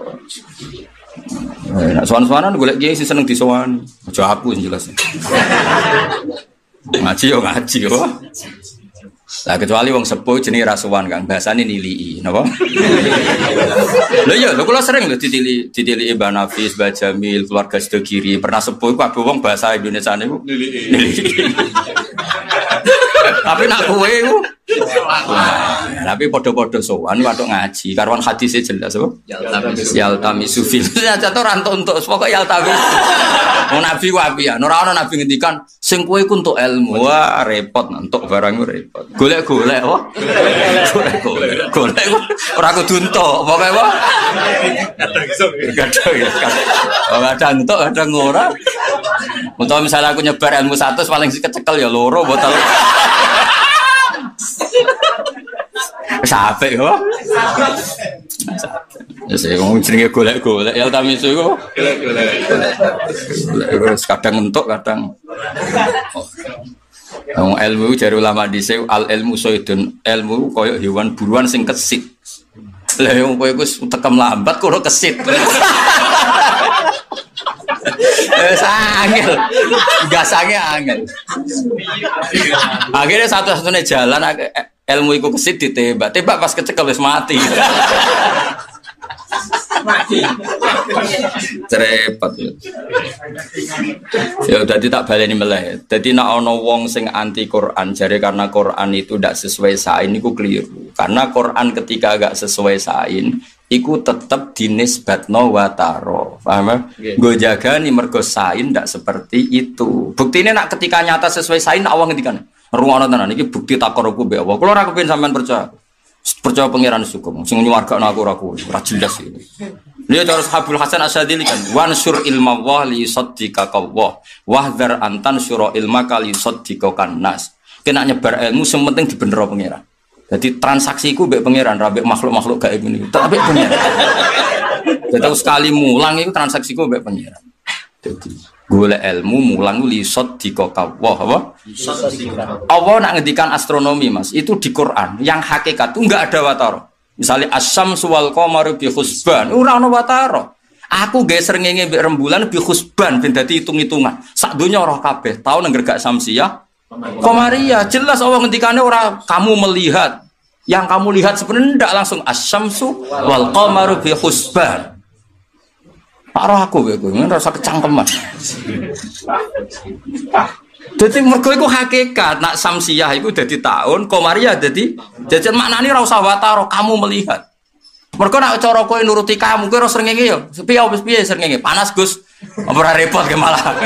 Nek sowan-sowanan golek kiai sing seneng disowani. Aja aku sing jelas. Ngaji yo ngaji yo. Lah kecuali wong sepuh jenenge rasuwan Kang, bahasane nilii, napa? Lho iya, lho kula sering lho ditili ditili Mbah Nafis, Mbah Jamil, keluarga Sedekiri, pernah sepuh kabeh wong bahasa Indonesia niku nilii. Tapi nak kowe iku tapi padha-padha sowan watuk ngaji karuan hadise jelas apa? Yaltamisu fil. Aja to rantuk untuk pokoke yaltamis. Wong Nabi ku apian, ora ana Nabi ngendikan sing kowe iku entuk ilmu. Wah, repot entuk barang repot. Golek-golek wae. Golek-golek. Golek ora kudu entuk, pokoke wae. Kadang iso. Kadang ya. Kadang entuk, kadang ora. Untuk misalnya aku nyebar ilmu satu paling kecekel ya loro botol. Sampai yo. Ya saya ngomong jenenge golek-golek ya tamisu iku. Golek-golek. Golek kadang entuk kadang. Wong ilmu jare ulama dhisik al ilmu soidun ilmu koyo hewan buruan sing kesit. Lah wong kowe iku tekem lambat kok kesit. Eh sangel. Gasange angel. Akhirnya satu-satunya jalan ilmu iku kesit ditembak. Tembak pas kecekel wis mati. Mati. Repot. Ya udah tak baleni meleh. Dadi nek ana wong sing anti Quran jare karena Quran itu ndak sesuai sain niku keliru. Karena Quran ketika agak sesuai sain iku tetep dinisbatno wa taro. Paham? Okay. Nggo jagani mergo sain ndak seperti itu. Buktine nak ketika nyata sesuai sain Allah ngendikan. Rungono tenan iki bukti takoruku mbek Allah. Kula ora kepengin sampean percaya. Percaya pangeran hukum. Sing nyuwargakno aku ora kuwi. Ora jelas iki. Dia terus Habul Hasan Asyadili kan wansur ilma wa li saddika qawwa wahdhar antan syura ilma kali saddika kannas. Kena nyebar ilmu sing penting dibenero pangeran. Jadi transaksiku mbek pangeran ra mbek makhluk-makhluk gaib ini. Tapi pangeran. Jadi sekali mulang itu transaksiku mbek pangeran. Jadi golek ilmu mulang li saddika qawwa apa? Allah nak ngendikan astronomi Mas, itu di Quran. Yang hakikat itu enggak ada wataro. Misalnya asyamsu wal qamaru bi husban, ora ana wataro. Aku gawe srengenge mbek rembulan bi husban ben dadi hitung-hitungan. Sak donya roh kabeh tau nang gregak samsiah. Qamaria jelas Allah ngendikane ora kamu melihat. Yang kamu lihat sebenarnya ndak langsung asyamsu wal qamaru bi husban. Pak roh aku kowe, ngono rasa kecangkeman. Jadi mergo iku hakikat, nak samsiah iku dadi tahun, komariah dadi jajan maknane ora usah wataro kamu melihat. Mergo nak cara kowe nuruti kamu kowe ora srengenge yo. Piye wis piye srengenge? Panas Gus. Ora repot ke malah.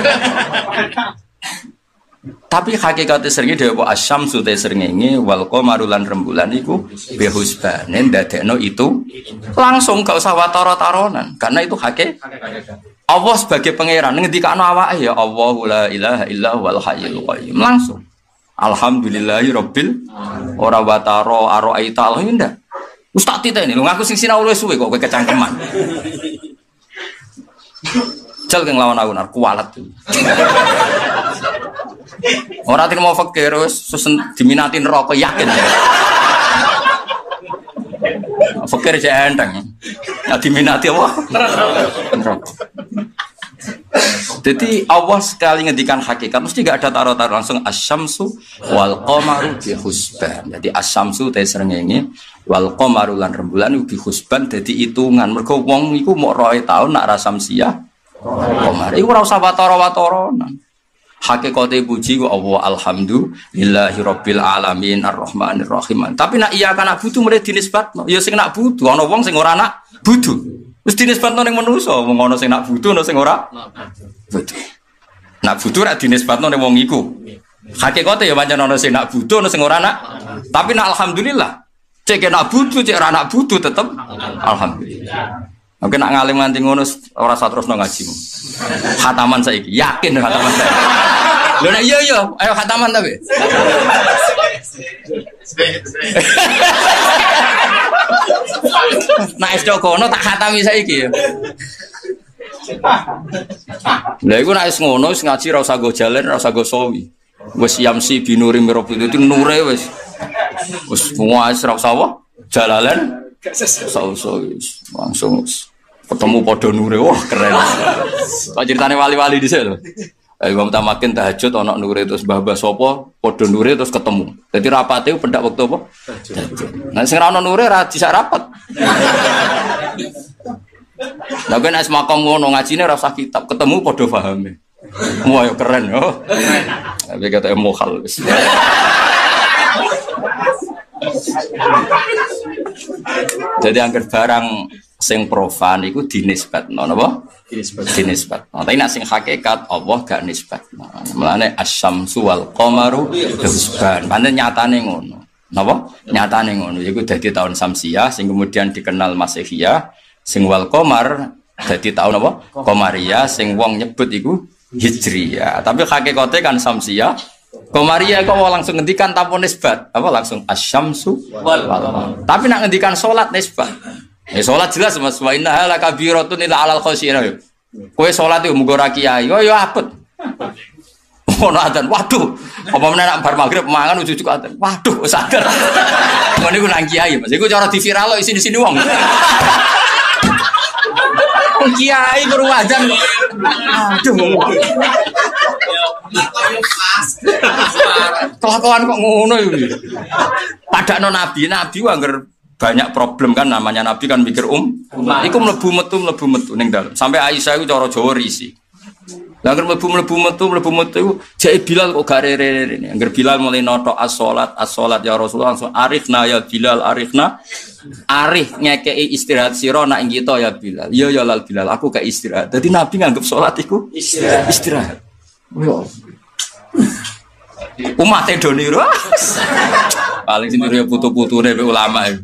Tapi hakikate srengenge dhewe apa asyamsu te srengenge wal qamaru lan rembulan iku bihusbanen dadekno itu langsung gak usah wataro-taronan karena itu hakikat. Allah sebagai pangeran ngendikane awake ya Allahu la ilaha illa huwal hayyul qayyum langsung. Alhamdulillahi rabbil ora wataro araita alhamdulillah. Wis tak titeni lho ngaku sing sinau luwih suwe kok kowe kecangkeman. Jal keng lawan aku nar kualat. Ora terima fakir wis diminati neraka yakin. Fakir jek enteng. Ya diminati apa? Neraka. Jadi Allah sekali ngendikan hakikat mesti gak ada taruh-taruh langsung asyamsu wal qamaru bi husban. Jadi asyamsu te srengenge wal qamaru lan rembulan bi husban dadi hitungan. Mergo wong iku mok roe taun nak ra samsiah qamar. Iku ora usah watara-wataranan. Hakikate puji ku Allah alhamdulillahi rabbil alamin arrahmanir rahim. Tapi nak iya kana butuh mrene dinisbatno. Ya sing nak butuh ana wong sing ora nak butuh. Wis dinisbatno ning manusa, wong ana sing nak butuh ana sing ora butuh. Nak butuh ra dinisbatno ning wong iku. Hakikate ya pancen ana sing nak butuh ana sing ora nak. Tapi nak alhamdulillah. Cek nak butuh, cek ora nak butuh tetep alhamdulillah. Oke nak ngalim nganti ngono ora usah terusno ngajimu. Khataman saiki, yakin khataman saiki. Lho nek iya iya, ayo khataman tapi. Nah es kono tak khatami saiki ya. Lha iku nek wis ngono wis ngaji ora usah go jalen, ora usah go sawi. Wis yamsi binuri mirabut itu nure wis. Wis wis ora usah apa? Jalalan. Usah-usah langsung ketemu padha nure. Wah keren. Kok ceritane wali-wali dhisik lho. Imam Tamakin tahajud ana nure terus mbah-mbah sapa padha nure terus ketemu. Dadi rapate pendak wektu apa? Nah sing ra ana nure ra disak rapat. Lah ben as makom ngono ngajine ora usah kitab, ketemu padha pahame. Wah yo keren yo. Tapi kata emokal wis. Jadi angker barang sing profan iku dinisbatno napa? Dinisbatno. Tapi nek sing hakikat Allah gak nisbatno. Mulane asyamsu wal qamaru husban. Pancen nyatane ngono. Napa? Nyatane ngono. Iku dadi tahun Samsiah sing kemudian dikenal Masehiyah, sing wal qamar dadi tahun apa? Qamariyah sing wong nyebut iku Hijriyah. Tapi hakikate kan Samsiah Qamariyah kok langsung ngendikan tanpa nisbat. Apa langsung asyamsu wal qamar. Tapi nak ngendikan salat nisbat. Ya salat jelas Mas wa innaha lakabiratun illa alal khashiyin. Kowe salat yo muga ora kiai. Oh yo apet. Ono adzan. Waduh. Apa meneh nak bar magrib mangan ujug-ujug adzan. Waduh sadar. Ngene iku nang kiai Mas. Iku cara diviralo isine-isine wong. Wong kiai karo adzan. Aduh. Kelakuan kok ngono iki. Padakno nabi, nabi angger banyak problem kan namanya nabi kan mikir um. Iku mlebu metu mlebu metu ning dalem. Sampai Aisyah iku cara Jawa risi. Lah angger mlebu mlebu metu mlebu metu jek Bilal kok gare-rene. Angger Bilal mulai notok as-salat, as-salat ya Rasulullah langsung arifna ya Bilal, arifna. Arif ngekei istirahat sira nak ing kita ya Bilal. Iya ya lal Bilal, aku gak istirahat. Dadi nabi nganggep salat iku istirahat. Istirahat. Yo. Umat Indonesia paling sendiri putu-putune be ulama iki.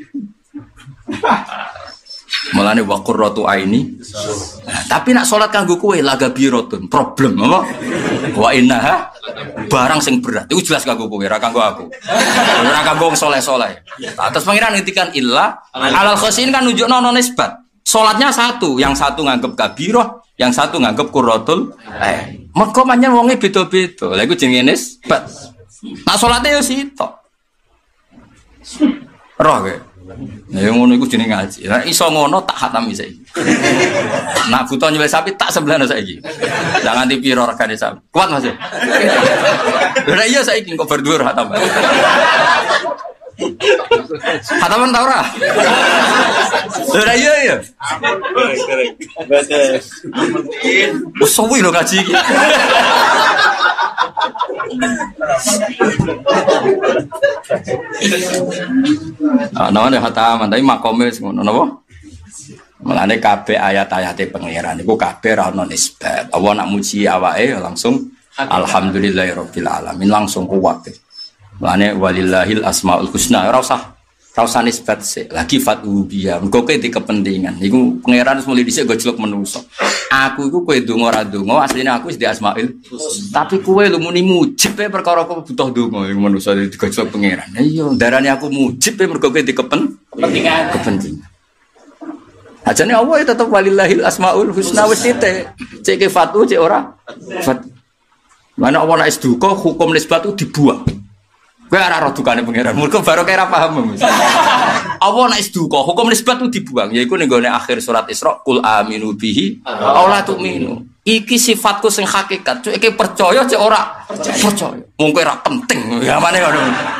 Mulane wa qurratu aini. Nah, tapi nak salat kanggo kowe laga birotun, problem apa? Wa innaha barang sing berat. Iku jelas kanggo kowe, ora kanggo aku. Ora kanggo wong saleh-saleh. Atas pangeran ngendikan illa alal khosin kan nunjukno ono nisbat. Salatnya satu, yang satu nganggep kabirah, yang satu nganggep qurratul ain. Mergo pancen wonge beda-beda. Lha iku jenenge nisbat. Nak salate yo sitok. Roh kowe. Ya ngono iku jenenge ngaji. Nek iso ngono tak khatami saiki. Nak buta nyembelih sapi tak sembelihno saiki. Lah nganti piro regane sapi? Kuat Mas. Lah iya saiki kok berdua khatam. Khataman ta ora? Ora iya ya. Bagus. Wes suwi lho kaji iki. Ah, nang khataman tapi makome ngono napa? Mulane kabeh ayat-ayate pangeran iku kabeh ra ono nisbat. Allah nak muji awake langsung alhamdulillahirabbil alamin langsung kuwat. Mulane walillahil asmaul husna ora usah ora usah nisbat sik. Lagi fatu biya. Engko kowe di kepentingan. Iku pangeran wis mulai dhisik gojlok menungso. Aku iku kowe ndonga ora ndonga asline aku wis di asmaul husna. Tapi kowe lu muni mujib e perkara kowe butuh ndonga iku menungso di gojlok pangeran. Iya, darane aku mujib e mergo kowe di kepentingan. Kepentingan. Ajane Allah ya tetep walillahil asmaul husna wis titik. Cek ke fatu cek ora. Fat. Mana Allah nek duka hukum nisbat itu dibuang. Kowe ora roh dukane pangeran. Mergo baru kira paham. Allah nek duka hukum nisbat itu dibuang. Yaiku ning gone akhir surat Isra qul aminu bihi aw la tu'minu. Iki sifatku sing hakikat. Cek iki percaya cek ora percaya. Mung kowe ora penting. Ya mane ngono.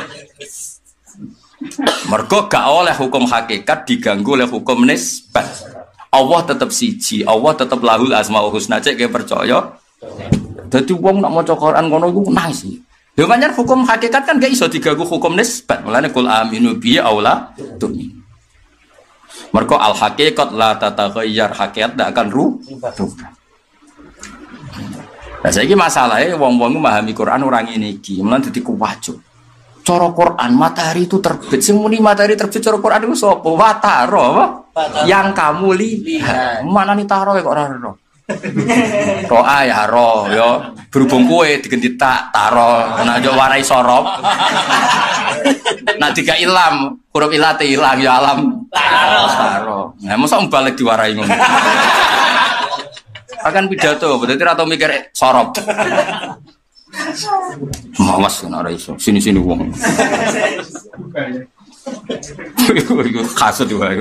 Mergo gak oleh hukum hakikat diganggu oleh hukum nisbat. Allah tetap siji, Allah tetap lahul asmaul husna cek ke percaya. Dadi wong nak maca Quran ngono iku nangis. Ya pancen hukum hakikat kan gak iso diganggu hukum nisbat. Mulane qul aminu bi aula tu'min. Mergo al haqiqat la tataghayyar, hakikat ndak akan rubah. Lah saiki masalahe wong-wong memahami Quran ora ngene iki, mulane dadi kuwajo. Cara Quran matahari itu terbit. Sing muni matahari terbit cara Quran itu sapa? Wataro apa? Yang kamu lihat. Mana nih taro kok ora ro. Roa ya ro ya. Berhubung kowe digenti tak taro, nek yo warai sorop. Nek diga ilam, huruf ilate ilang ya alam taro. Taro. Nah, mosok balik diwarai ngono. Akan pidato, berarti ora tau mikir sorop. Mawas kan ora iso. Sini-sini wong. Iku kasut wae.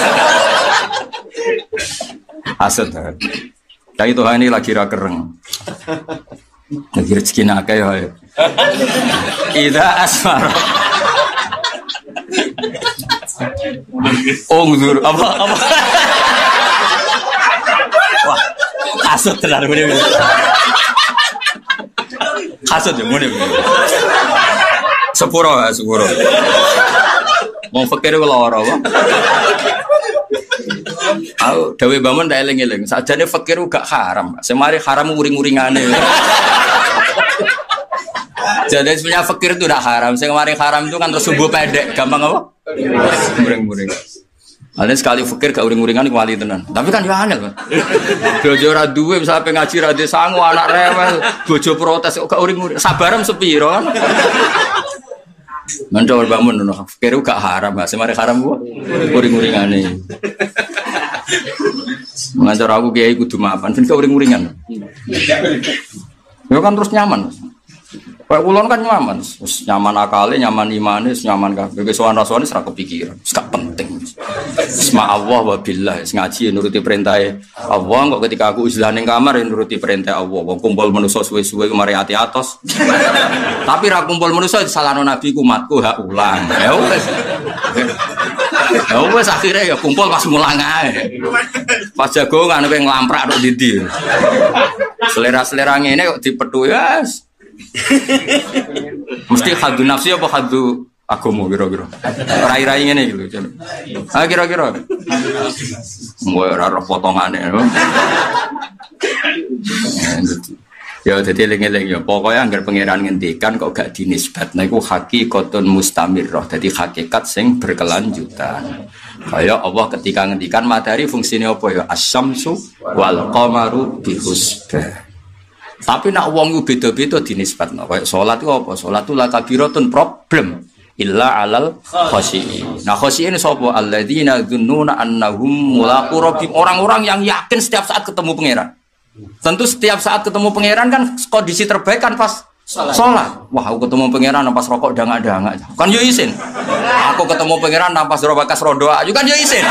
Asat. Tapi Tuhan ini lagi ra kereng. Lagi rezeki akeh ya. Ida asmar. Oh ngdur apa apa. Wah, kasut tenan ngene. Kasut ya ngene. Sepuro sepuro. Mau fakir ku lara apa? Aku dawe bangun ndak eling-eling. Sajane fakir gak haram. Semari haram uring-uringane. Jadi sebenarnya fakir itu udah haram. Sing mari haram itu kan terus subuh pendek, gampang apa? Muring-muring. Ada sekali fakir gak uring-uringan iku wali tenan. Tapi kan ya angel, Pak. Bojo ora duwe sampe ngaji ra de sangu anak rewel, bojo protes kok gak uring-uring. Sabarem sepiro kan? Mencol bangun ngono. Fakir gak haram, Pak. Semari haram ku uring-uringane. Mengajar aku kiai kudu maafan, ben gak uring-uringan. Ya kan terus nyaman. Kayak ulon kan nyaman, nyaman akale, nyaman imane, nyaman kabeh. Wis sowan rasane ora kepikiran, wis gak penting. Isma Allah wa billah, ngaji nuruti perintah Allah. Kok ketika aku uzlah ning kamar nuruti perintah Allah. Wong kumpul manusa suwe-suwe kemari ati atos. Tapi ra kumpul manusa disalahno nabi ku umatku hak ulang. Ya wis. Ya wis akhire ya kumpul pas mulang ae. Pas jagongan kowe nglamprak tok ndi-ndi. Selera-selera ngene kok dipethu ya. Mesti hadu nafsi apa hadu agama kira-kira. Rai-rai ngene iki lho. Ah kira-kira. Mbok ora ora potongane. Ya dadi eling-eling ya pokoke anggar pangeran ngendikan kok gak dinisbatna iku hakikatun mustamirrah. Dadi hakikat sing berkelanjutan. Kaya Allah ketika ngendikan matahari fungsine apa ya? Asy-syamsu wal qamaru bihusbah. Tapi nak wong ku beda-beda dinisbatno. Kayak salat itu apa? Salat itu la kabiratun problem illa alal khoshiin. Nah khoshiin sapa? Alladzina dzunnuna annahum mulaqu rabbihim. Orang-orang yang yakin setiap saat ketemu pangeran. Tentu setiap saat ketemu pangeran kan kondisi terbaik kan pas salat. Wah, aku ketemu pangeran pas rokok dangak-dangak. Kan yo isin. Aku ketemu pangeran pas robakas rodoa. Yo kan yo isin.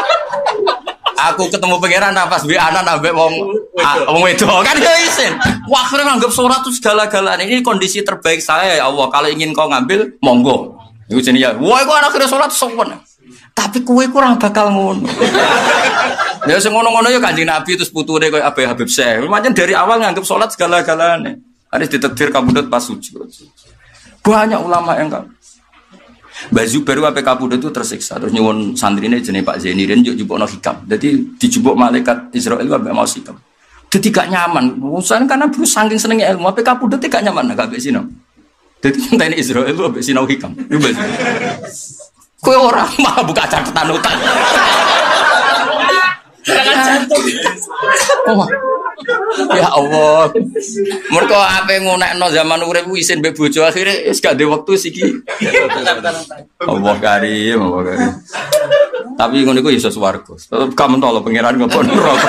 Aku ketemu pangeran pas bi anak ambek wong wong wedok kan yo isin. Wah, akhirnya nganggap sholat itu segala-galanya. Ini kondisi terbaik saya ya Allah. Kalau ingin kau ngambil, monggo. Itu jenis ya. Wah, kau akhirnya sholat sopan. Tapi kue kurang bakal ngono. Ya semono-ngono ya Kanjeng Nabi terus putune koyo Abu Habib Syekh. Macam dari awal nganggap sholat segala-galanya. Harus ditakdir kabudut pas suci. Banyak ulama yang enggak. Mbak Zubair ape kabudut itu tersiksa terus nyuwun santrine jenenge Pak Zaini dan njuk jupukno hikam. Jadi dijupuk malaikat Israel ape mau hikam. Jadi gak nyaman. Usahain karena bro saking senenge ilmu ape kabudut gak nyaman gak mbek sinau. Jadi ngenteni Israel itu mbek sinau hikam. Kowe ora mah buka catatan utan. Oh. Ya Allah. Mergo ape ngonekno zaman urip isin mbek bojo akhire wis gak ndek wektu siki. Allah karim, Allah karim. Tapi ngono iku iso swarga. Tetep gak mentolo pangeran ngopo neraka.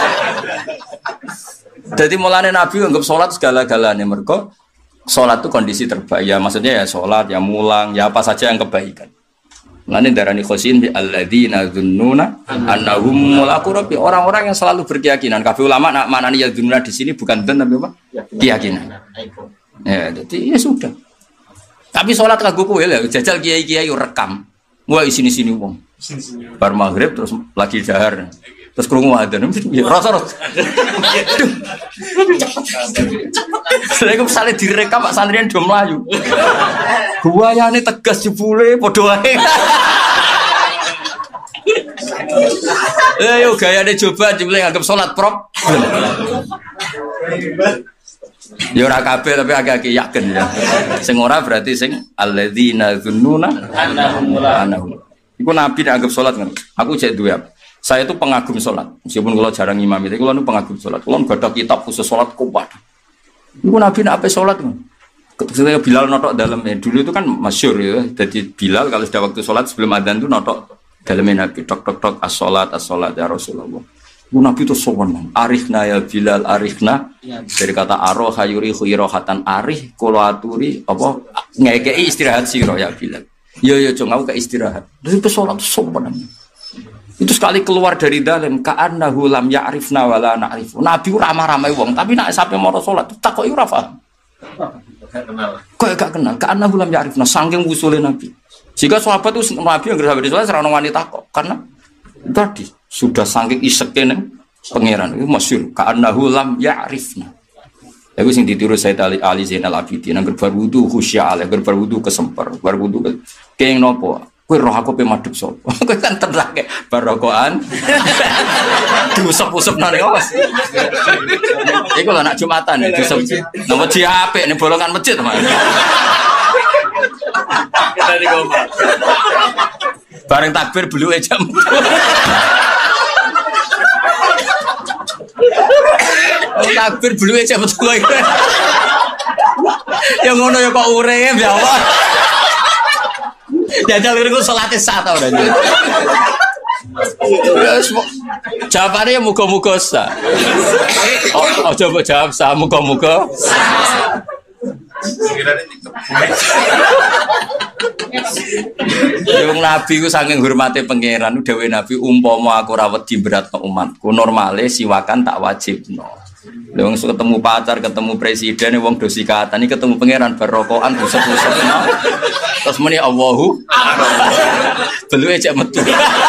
Jadi mulane Nabi anggap salat segala-galanya mergo salat itu kondisi terbaik. Ya maksudnya ya salat, ya mulang, ya apa saja yang kebaikan. Mulane darani khosin bi alladzina dzunnuna annahum mulaqu rabbi, orang-orang yang selalu berkeyakinan. Kabeh ulama nak manani ya dzunnuna di sini bukan dzan tapi apa? Keyakinan. Ya, jadi ya sudah. Tapi salat kanggo kowe lho, jajal kiai-kiai rekam. Wah isini-sini wong. Bar maghrib terus lagi dahar. Terus krungu adzan. Rasa-rasa. Saya kok misalnya direkam Pak Santrian do mlayu. Buayane tegas jebule padha wae. Eh yo gayane coba jebule nganggep salat prop. Ya ora kabeh tapi agak-agak yakin ya. Sing ora berarti sing alladzina dzunnuna annahum. Iku Nabi nek anggap salat ngono. Aku cek duwe. Saya itu pengagum sholat, meskipun kalau jarang imam itu, kalau nu pengagum sholat, kalau nggak ada kitab khusus sholat kubat. Ibu Nabi nak apa sholat? Ketika Bilal notok dalamnya, dulu itu kan masyhur ya, jadi Bilal kalau sudah waktu sholat sebelum adzan itu notok dalamnya Nabi, tok tok tok as sholat as sholat ya Rasulullah. Ibu Nabi itu sowan, arifna ya Bilal arifna, dari kata aroh hayuri khuyrohatan arih koloaturi apa ngekei istirahat siro ya Bilal. Yo yo cung aku ke istirahat, dari pesolat itu sowan. Itu sekali keluar dari dalam ka'annahu lam ya'rifna wala na'rifu. Nabi ramah-ramah wong, tapi nek sampe mara salat takoki ora paham. Kok gak kenal, ka'annahu lam ya'rifna saking usule Nabi. Jika sahabat itu Nabi yang sampai di salat ora ono wanita kok karena tadi sudah saking iseke ning pangeran itu masyhur ka'annahu lam ya'rifna. Iku sing ditiru Sayyid Ali, Ali Zainal Abidin nang berwudu khusyuk, berwudu kesemper, berwudu keng nopo. Kowe roh aku pe madhep sapa? Kowe kan tenake barokoan. Diusap-usap nang awas. Iku lho nak Jumatan ya diusap. Nang masjid apik ning bolongan masjid, Mas. Kita di Goma. Bareng takbir bluke jam. Takbir bluke jam tuwa. Ya ngono ya kok urip ya Allah. Jajal itu sholatnya sah tau dah. Jawabannya ya muka-muka sah. Oh, oh coba jawab sah muka-muka. Yung Nabi ku saking hormati pangeran, dewe Nabi umpama aku rawat di berat umatku normale siwakan tak wajib no. Wong ketemu pacar, ketemu presiden, wong dosi kata ini ketemu pangeran berrokokan busuk-busuk. Terus muni Allahu belum aja metu.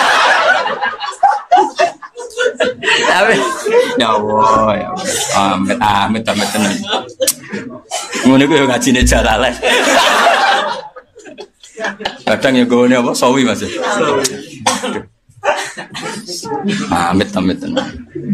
Tapi ya Allah, ya Allah. Amit amit amit tenan. Ngono ku yo ngajine jalale. Kadang ya gone apa sawi Mas. Amit amit tenan.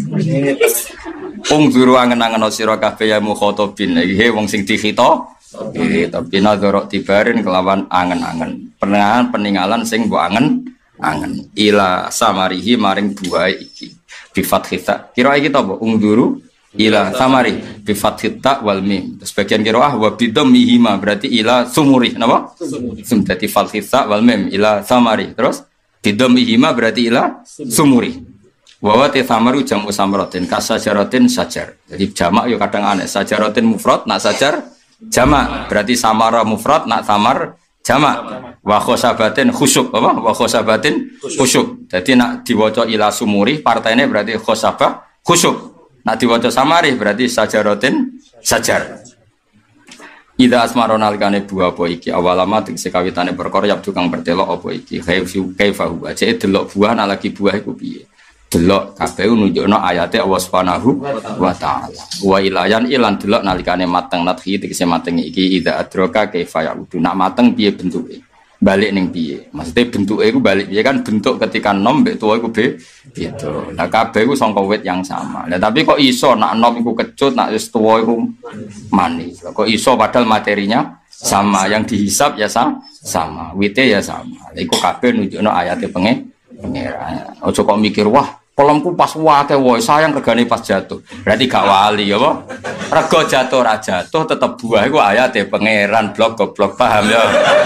Wong juru angen-angen sira kabeh ya mukhatabin iki wong sing dikhita iki tapi nadorok tibarin kelawan angen-angen penengahan peninggalan sing mbok angen-angen ila samarihi maring buahe iki bi fathita kira iki to ungduru ila samari bi fathita wal mim sebagian kiraah wa bidammihi ma berarti ila sumuri napa sum dadi fathita wal mim ila samari terus bidammihi ma berarti ila sumuri wa te samaru jamu samratin kasajaratin sajar. Jadi jamak yo kadang aneh. Sajaratin mufrad nak sajar jamak. Berarti samara mufrad nak samar jamak. Wa khosabatin khusyuk apa? Wa khosabatin khusyuk. Jadi nak diwaca ila sumuri partainya berarti khosabah khusyuk. Nak diwaca samarih berarti sajarotin sajar. Ida asmaron alikane buah apa iki awalama tegese kawitane perkara yab tukang bertelok apa iki kaifu kaifahu aja delok buah lagi buah iku piye. Delok kabeh nunjukno ayate Allah Subhanahu wa taala. Wa ilayan ilan delok nalikane mateng nadhi tegese mateng iki ida adroka kaifa yaudu. Nak mateng piye bentuke? Balik ning piye? Maksudnya bentuke iku balik piye kan bentuk ketika nom mbek tuwa iku be gitu. Lah kabeh iku sangka wit yang sama. Lah tapi kok iso nak nom iku kecut, nak wis tuwa iku manis. Lah kok iso padahal materinya sama, yang dihisap ya sama, sama. Wite ya sama. Lah iku kabeh nunjukno ayate penge pengeran. Ojo kok mikir wah kolomku pas wake woy sayang regane pas jatuh. Berarti gak wali ya apa? Rego jatuh ra jatuh tetep buah iku ayate pangeran blok goblok paham ya.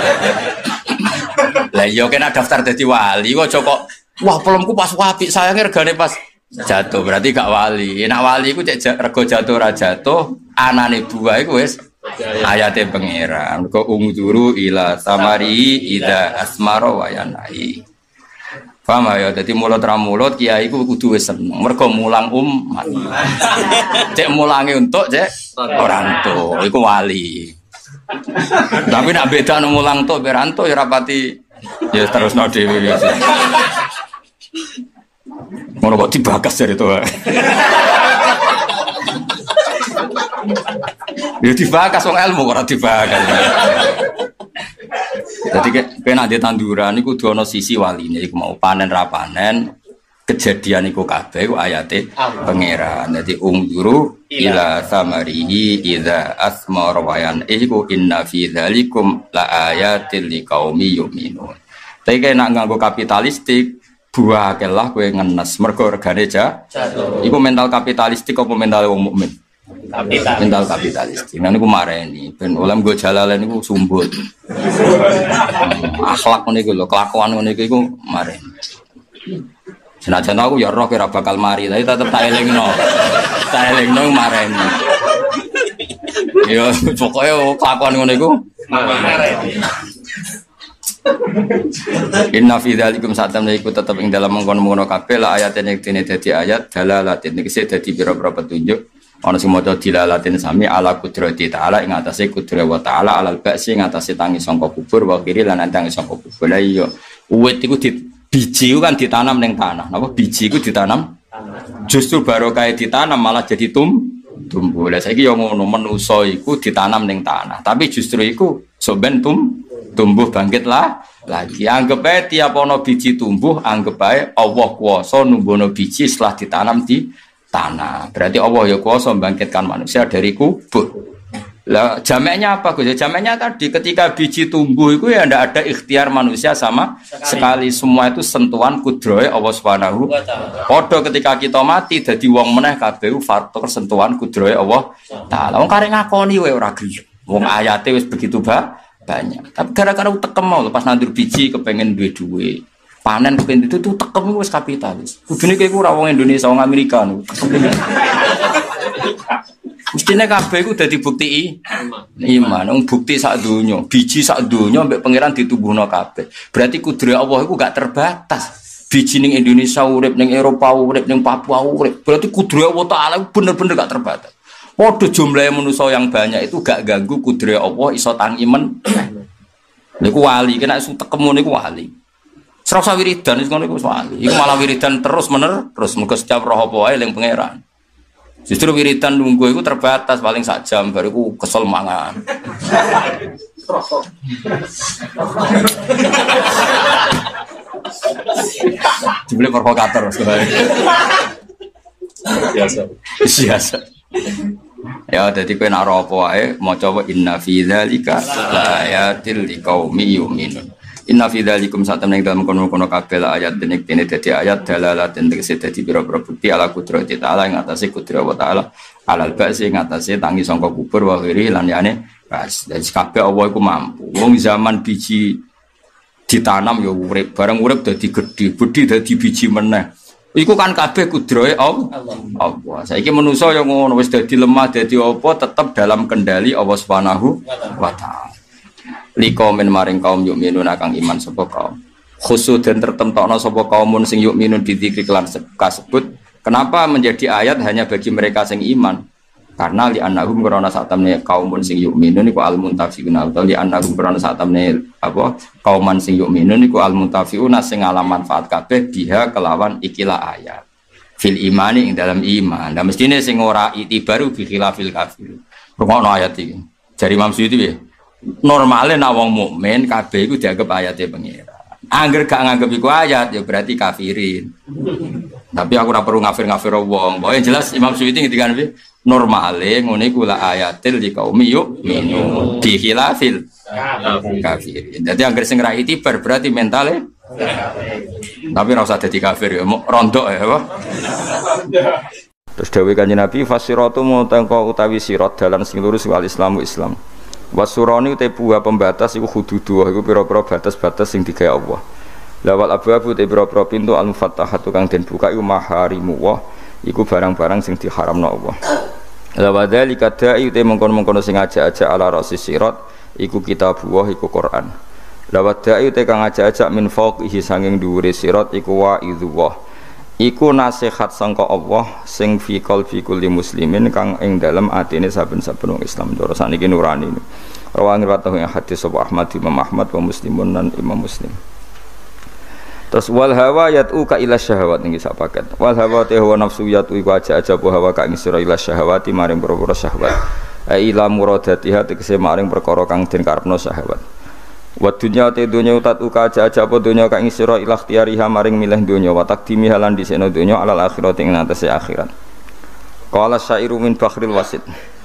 Lah iya kena daftar dadi wali kok kok wah kolomku pas apik sayange regane pas jatuh berarti gak wali. Nek wali iku cek rego jatuh ra jatuh anane buah iku wis ayate pangeran. Kok ungduru ila samari ida asmara wa yanai. Paham ya, jadi mulut ramulut kiai ku kudu wis seneng. Mergo mulang umat. Cek mulangi untuk cek orang tuh, iku wali. Tapi nak beda nang mulang tuh beranto ya rapati ya terusno dhewe ya. Ngono kok dibakas dari itu. Ya dibakas wong ilmu ora dibakas. Jadi kena di tanduran iku kudu ana sisi waline iku mau panen ra panen kejadian iku kabeh iku ayate pangeran. Dadi ungduru ila samarihi idza asmara wa yan iku inna fi dzalikum la ayatil liqaumi yu'minun. Tapi kena nganggo kapitalistik buah kelah kowe ngenes mergo regane jatuh. Iku mental kapitalistik apa mental wong mukmin? Kapital. Mental kapitalistik. Nah niku mareni ben oleh nggo jalalan niku sumbut. Akhlak ngene iku lho, kelakuan ngene iku mareni. Senajan aku ya roh kira bakal mari, tapi tetep tak elingno. Tak elingno mareni. Ya pokoke kelakuan ngene iku mareni. Inna fi dzalikum satam iku tetep ing dalam mengkono-mengkono kabeh la ayatin iki dadi ayat dalalatin iki dadi pira-pira petunjuk. Ana sing maca dilalatin sami ala qudrati ta'ala ing atase kudrat wa ta'ala alal ba'si ing atase tangi sangka kubur wa kiri lan tangi sangka kubur. Lah iya uwit iku di biji kan ditanam ning tanah. Napa biji iku ditanam? Justru barokah ditanam malah jadi tum tumbuh. Lah saiki yo ngono manusa iku ditanam ning tanah. Tapi justru iku soben tum tumbuh bangkitlah lagi. Anggap ae tiap ana biji tumbuh, anggap ae Allah kuwasa numbuhno biji setelah ditanam di tanah. Berarti Allah ya kuasa membangkitkan manusia dari kubur. Lah jamaknya apa Gus? Jamaknya tadi ketika biji tumbuh itu ya ndak ada ikhtiar manusia sama sekali, semua itu sentuhan kudrohe Allah Subhanahu wa taala. Padha ketika kita mati dadi wong meneh kabeh faktor sentuhan kudrohe Allah taala. Wong karek ngakoni wae ora gelem. Wong ayate wis begitu ba banyak. Tapi gara-gara utekem mau pas nandur biji kepengen duwe-duwe. Panen kepen itu tuh tekem wis kapitalis. Kudune kowe ora wong Indonesia, wong Amerika niku. Mestine kabeh iku dadi bukti iman. Wong bukti sak donya, biji sak donya mbek pangeran ditumbuhno kabeh. Berarti kudrat Allah iku gak terbatas. Biji ning Indonesia urip, ning Eropa urip, ning Papua urip. Berarti kudrat Allah taala bener-bener gak terbatas. Padha jumlahe manusa yang banyak itu gak ganggu kudrat Allah iso tangi men. Niku wali, kena iso tekemu niku wali. Serasa wiridan itu ngono iku wali. Iku malah wiridan terus mener, terus muga setiap roh apa wae eling pangeran. Justru wiridan nunggu iku terbatas paling sak jam baru iku kesel mangan. Jebule provokator sebenarnya. Biasa. Biasa. Ya dadi kowe nek apa wae maca wa inna fi dzalika la ayatil liqaumi yu'minun. Inna fi dzalikum satam ning dalem kono-kono kabeh ayat denek dene dadi ayat dalalaten tegese dadi pira-pira bukti ala qudrati ta'ala ing atase kudrat wa ta'ala alal ba'si ing atase tangi sangka kubur wa khiri lan liyane pas dadi kabeh Allah iku mampu. Wong zaman biji ditanam ya urip, bareng urip dadi gedhe, gedhe dadi biji meneh. Iku kan kabeh kudrate Allah. Allah. Saiki manusa ya ngono wis dadi lemah dadi apa tetep dalam kendali Allah Subhanahu wa ta'ala. Liko men maring kaum yuk minun akang iman sapa kaum khusus dan tertentokno sapa kaumun sing yuk minun didikri kelan kasebut Kenapa menjadi ayat hanya bagi mereka sing iman? Karena li annahum karena saat temne kaumun sing yu'minun iku al muntafiun atau li annahum karena saat temne apa kauman sing yu'minun iku al muntafiun sing ngalam manfaat kabeh biha kelawan ikilah ayat fil imani ing dalam iman. Nah mestine sing ora itibaru bi khilafil kafir. Rungokno ayat iki. Jari Imam Suyuti piye? Normale nek wong mukmin kabeh iku dianggap ayate pengira. Angger gak nganggep iku ayat ya berarti kafirin. Tapi aku ora perlu ngafir-ngafir wong. Pokoke jelas Imam Suyuti ngendikan piye? Normale ngene iku la ayatil liqaumi yu'minun bi khilafil kafirin. Dadi angger sing ra itibar berarti mentale tapi ora usah dadi kafir ya, rondok ya apa. Terus dawuh Kanjeng Nabi fasiratu mutangka utawi sirat dalan sing lurus wal islamu Islam. Wasurani te buah pembatas iku hududu iku pira-pira batas-batas sing digawe Allah. Lawal abwabu te pira-pira pintu al-mufattahatu kang den buka iku maharimu wa iku barang-barang sing diharamno Allah. Lawadzalika da'i te mengkon-mengkon sing ajak-ajak ala rasi sirat iku kitabullah iku Quran. Lawadda'i te kang ajak-ajak min fawqihi sanging dhuwure sirat iku wa'idullah. Iku nasihat sangka Allah sing fi qalbi kulli muslimin kang ing dalem atine saben-saben wong Islam. Cara saniki nurani. Rawan riwayat yang hadis sapa Ahmad Imam Ahmad wa Muslimun dan Imam Muslim. Terus wal hawa yat'u ka ila syahawat niki sak paket. Wal hawa te hawa nafsu yat'u iku aja-aja po hawa ka ing sira ila syahawati maring perkara syahwat. Ai ila muradatiha tegese maring perkara kang den karepno syahwat. Wa dunya te dunya utat uka aja-aja po dunya ka ing sira ila ikhtiyariha maring milih dunya wa taqdimi halan disekno dunya alal akhirat ing atase akhirat. Qala syairu min bakhril wasid.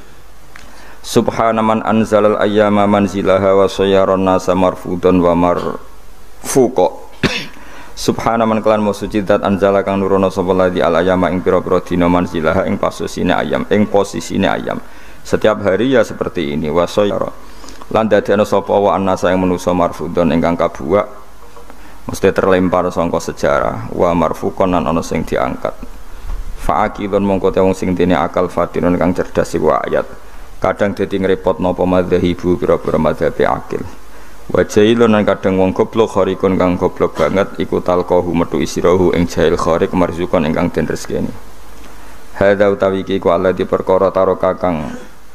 Subhana man anzalal ayyama manzilaha wa sayyaran nasa marfudan wa marfuqa. Subhana man kelan musuci zat anzala kang nurono sapa ladi al ayama ing pira-pira dina manzilaha ing posisine ayam ing posisine ayam. Setiap hari ya seperti ini wa sayara. Lan dadekno sapa wa annasa ing manusa marfudon ingkang kabuak mesti terlempar sangka sejarah wa marfuqan lan ana sing diangkat. Fa'aqilun mongko te wong sing dene akal fatinun kang cerdas iku ayat. Kadang dadi ngrepotno apa madzhabibu pira-pira madzhabe akil. Wa jailun lan kadang wong goblok kharikun kang goblok banget iku talqahu metu isirahu ing jail kharik marzukon ingkang den rezekine. Hadza utawi iki ku alladzi perkara taroka kang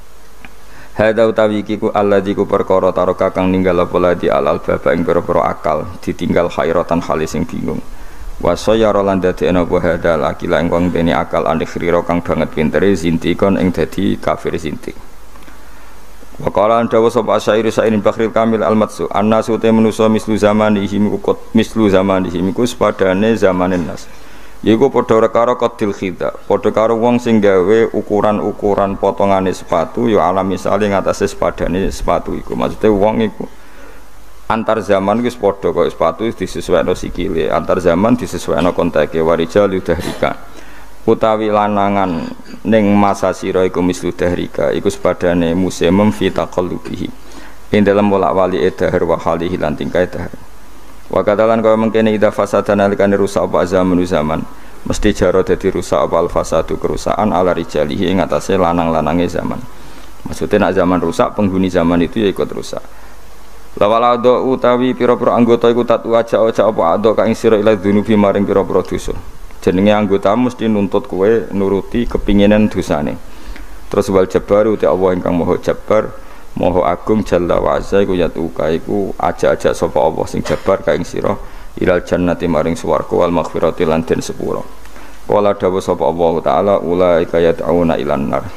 Hadza utawi iki ku alladzi ku perkara taroka kang ninggal apa ladi alal baba ing pira-pira akal ditinggal khairatan hale sing bingung. Wa sayara lan dadekno apa hadza akila ing wong dene akal anikhira kang banget pintere zintikon ing dadi kafir zintik. Wa qala dawu sapa syair sairin bakhril kamil al-matsu annasu te manusa mislu zamanihi miku mislu zamanihi miku sepadane zamanen nas yiku padha karo qadil khida padha karo wong sing gawe ukuran-ukuran potongane sepatu ya alam misale ngatasé sepadane sepatu iku maksude wong iku antar zaman wis padha kaya sepatu disesuaikno sikile antar zaman disesuaikno konteke warijal yudahrika utawi lanangan ning masa sira iku mislu dahrika iku sepadane musimum fi taqallubihi ing dalem bolak-balik dahar wa halihi lan tingkae dahar wa kadalan kaya mengkene ida fasadana likane rusak apa zaman zaman mesti jaro dadi rusak apa al fasadu kerusakan ala rijalihi ing atase lanang-lanange zaman maksudnya nak zaman rusak penghuni zaman itu ya ikut rusak lawala do utawi pira-pira anggota iku tatu aja-aja apa ado ka ing sira ila dunubi maring pira-pira dosa jenenge anggota mesti nuntut kowe nuruti kepinginan dosane. Terus wal jabar uti Allah ingkang maha jabar, maha agung jalla wa azza iku yatuka iku aja-aja sapa Allah sing jabar ka ing sira ilal jannati maring swarga wal maghfirati lan den sepura. Qala dawu sapa Allah taala ulaika yad'una ilan nar.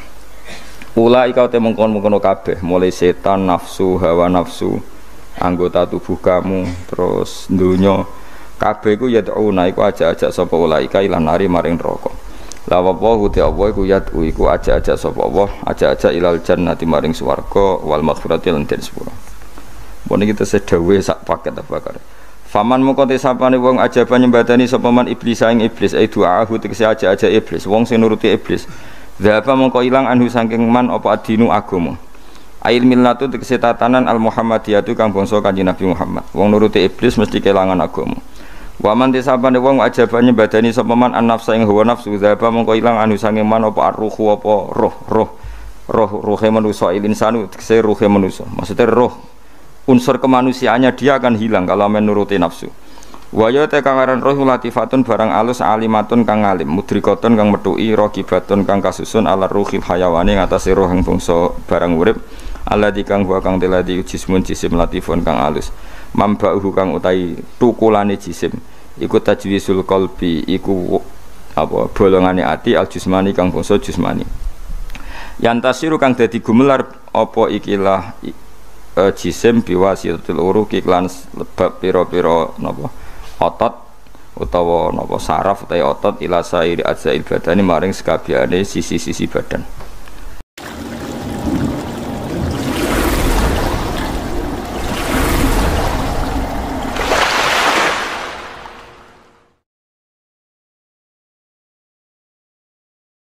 Ulaika te mengkon-mengkon kabeh mulai setan nafsu hawa nafsu anggota tubuh kamu terus dunya kabeh iku yad'una iku aja-aja sapa ulaika ilan nari maring neraka. La wallahi ta Allah iku yad'u iku aja-aja sapa Allah aja-aja ilal jannati maring swarga wal maghfirati lan den sepura. Mun iki sedawe sak paket apa kare. Faman moko te sapane wong ajaba nyembadani sapa man iblis ing iblis ai du'ahu tegese aja-aja iblis wong sing nuruti iblis. Dhapa mongko ilang anhu saking man apa adinu agama. Ail millatu tegese tatanan al muhammadiyatu kang bangsa Kanjeng Nabi Muhammad. Wong nuruti iblis mesti kelangan agama. Waman tisapane wong ajabane badani sapa man an nafsa ing hawa nafsu dzaba mongko ilang anu sange man apa arruhu apa roh roh roh ruhe manusa insanu tegese ruhe manusa maksudnya roh unsur kemanusiaannya dia akan hilang kalau menuruti nafsu Wa ya te kang aran roh latifatun barang alus alimatun kang alim mudrikatun kang metuki raqibatun kang kasusun ala ruhil hayawani ngatasi roh ing bangsa barang urip alladzi kang wa kang teladi jismun jisim latifun kang alus mambauhu kang utai tukulane jisim iku tajwisul qalbi iku apa bolongane ati al jismani kang bangsa jismani yantasiru kang dadi gumelar apa ikilah e, jisim biwasitatul uruq iklan lebab pira-pira napa otot utawa napa saraf utawa otot ila sairi ajzail badani maring sekabehane sisi-sisi badan.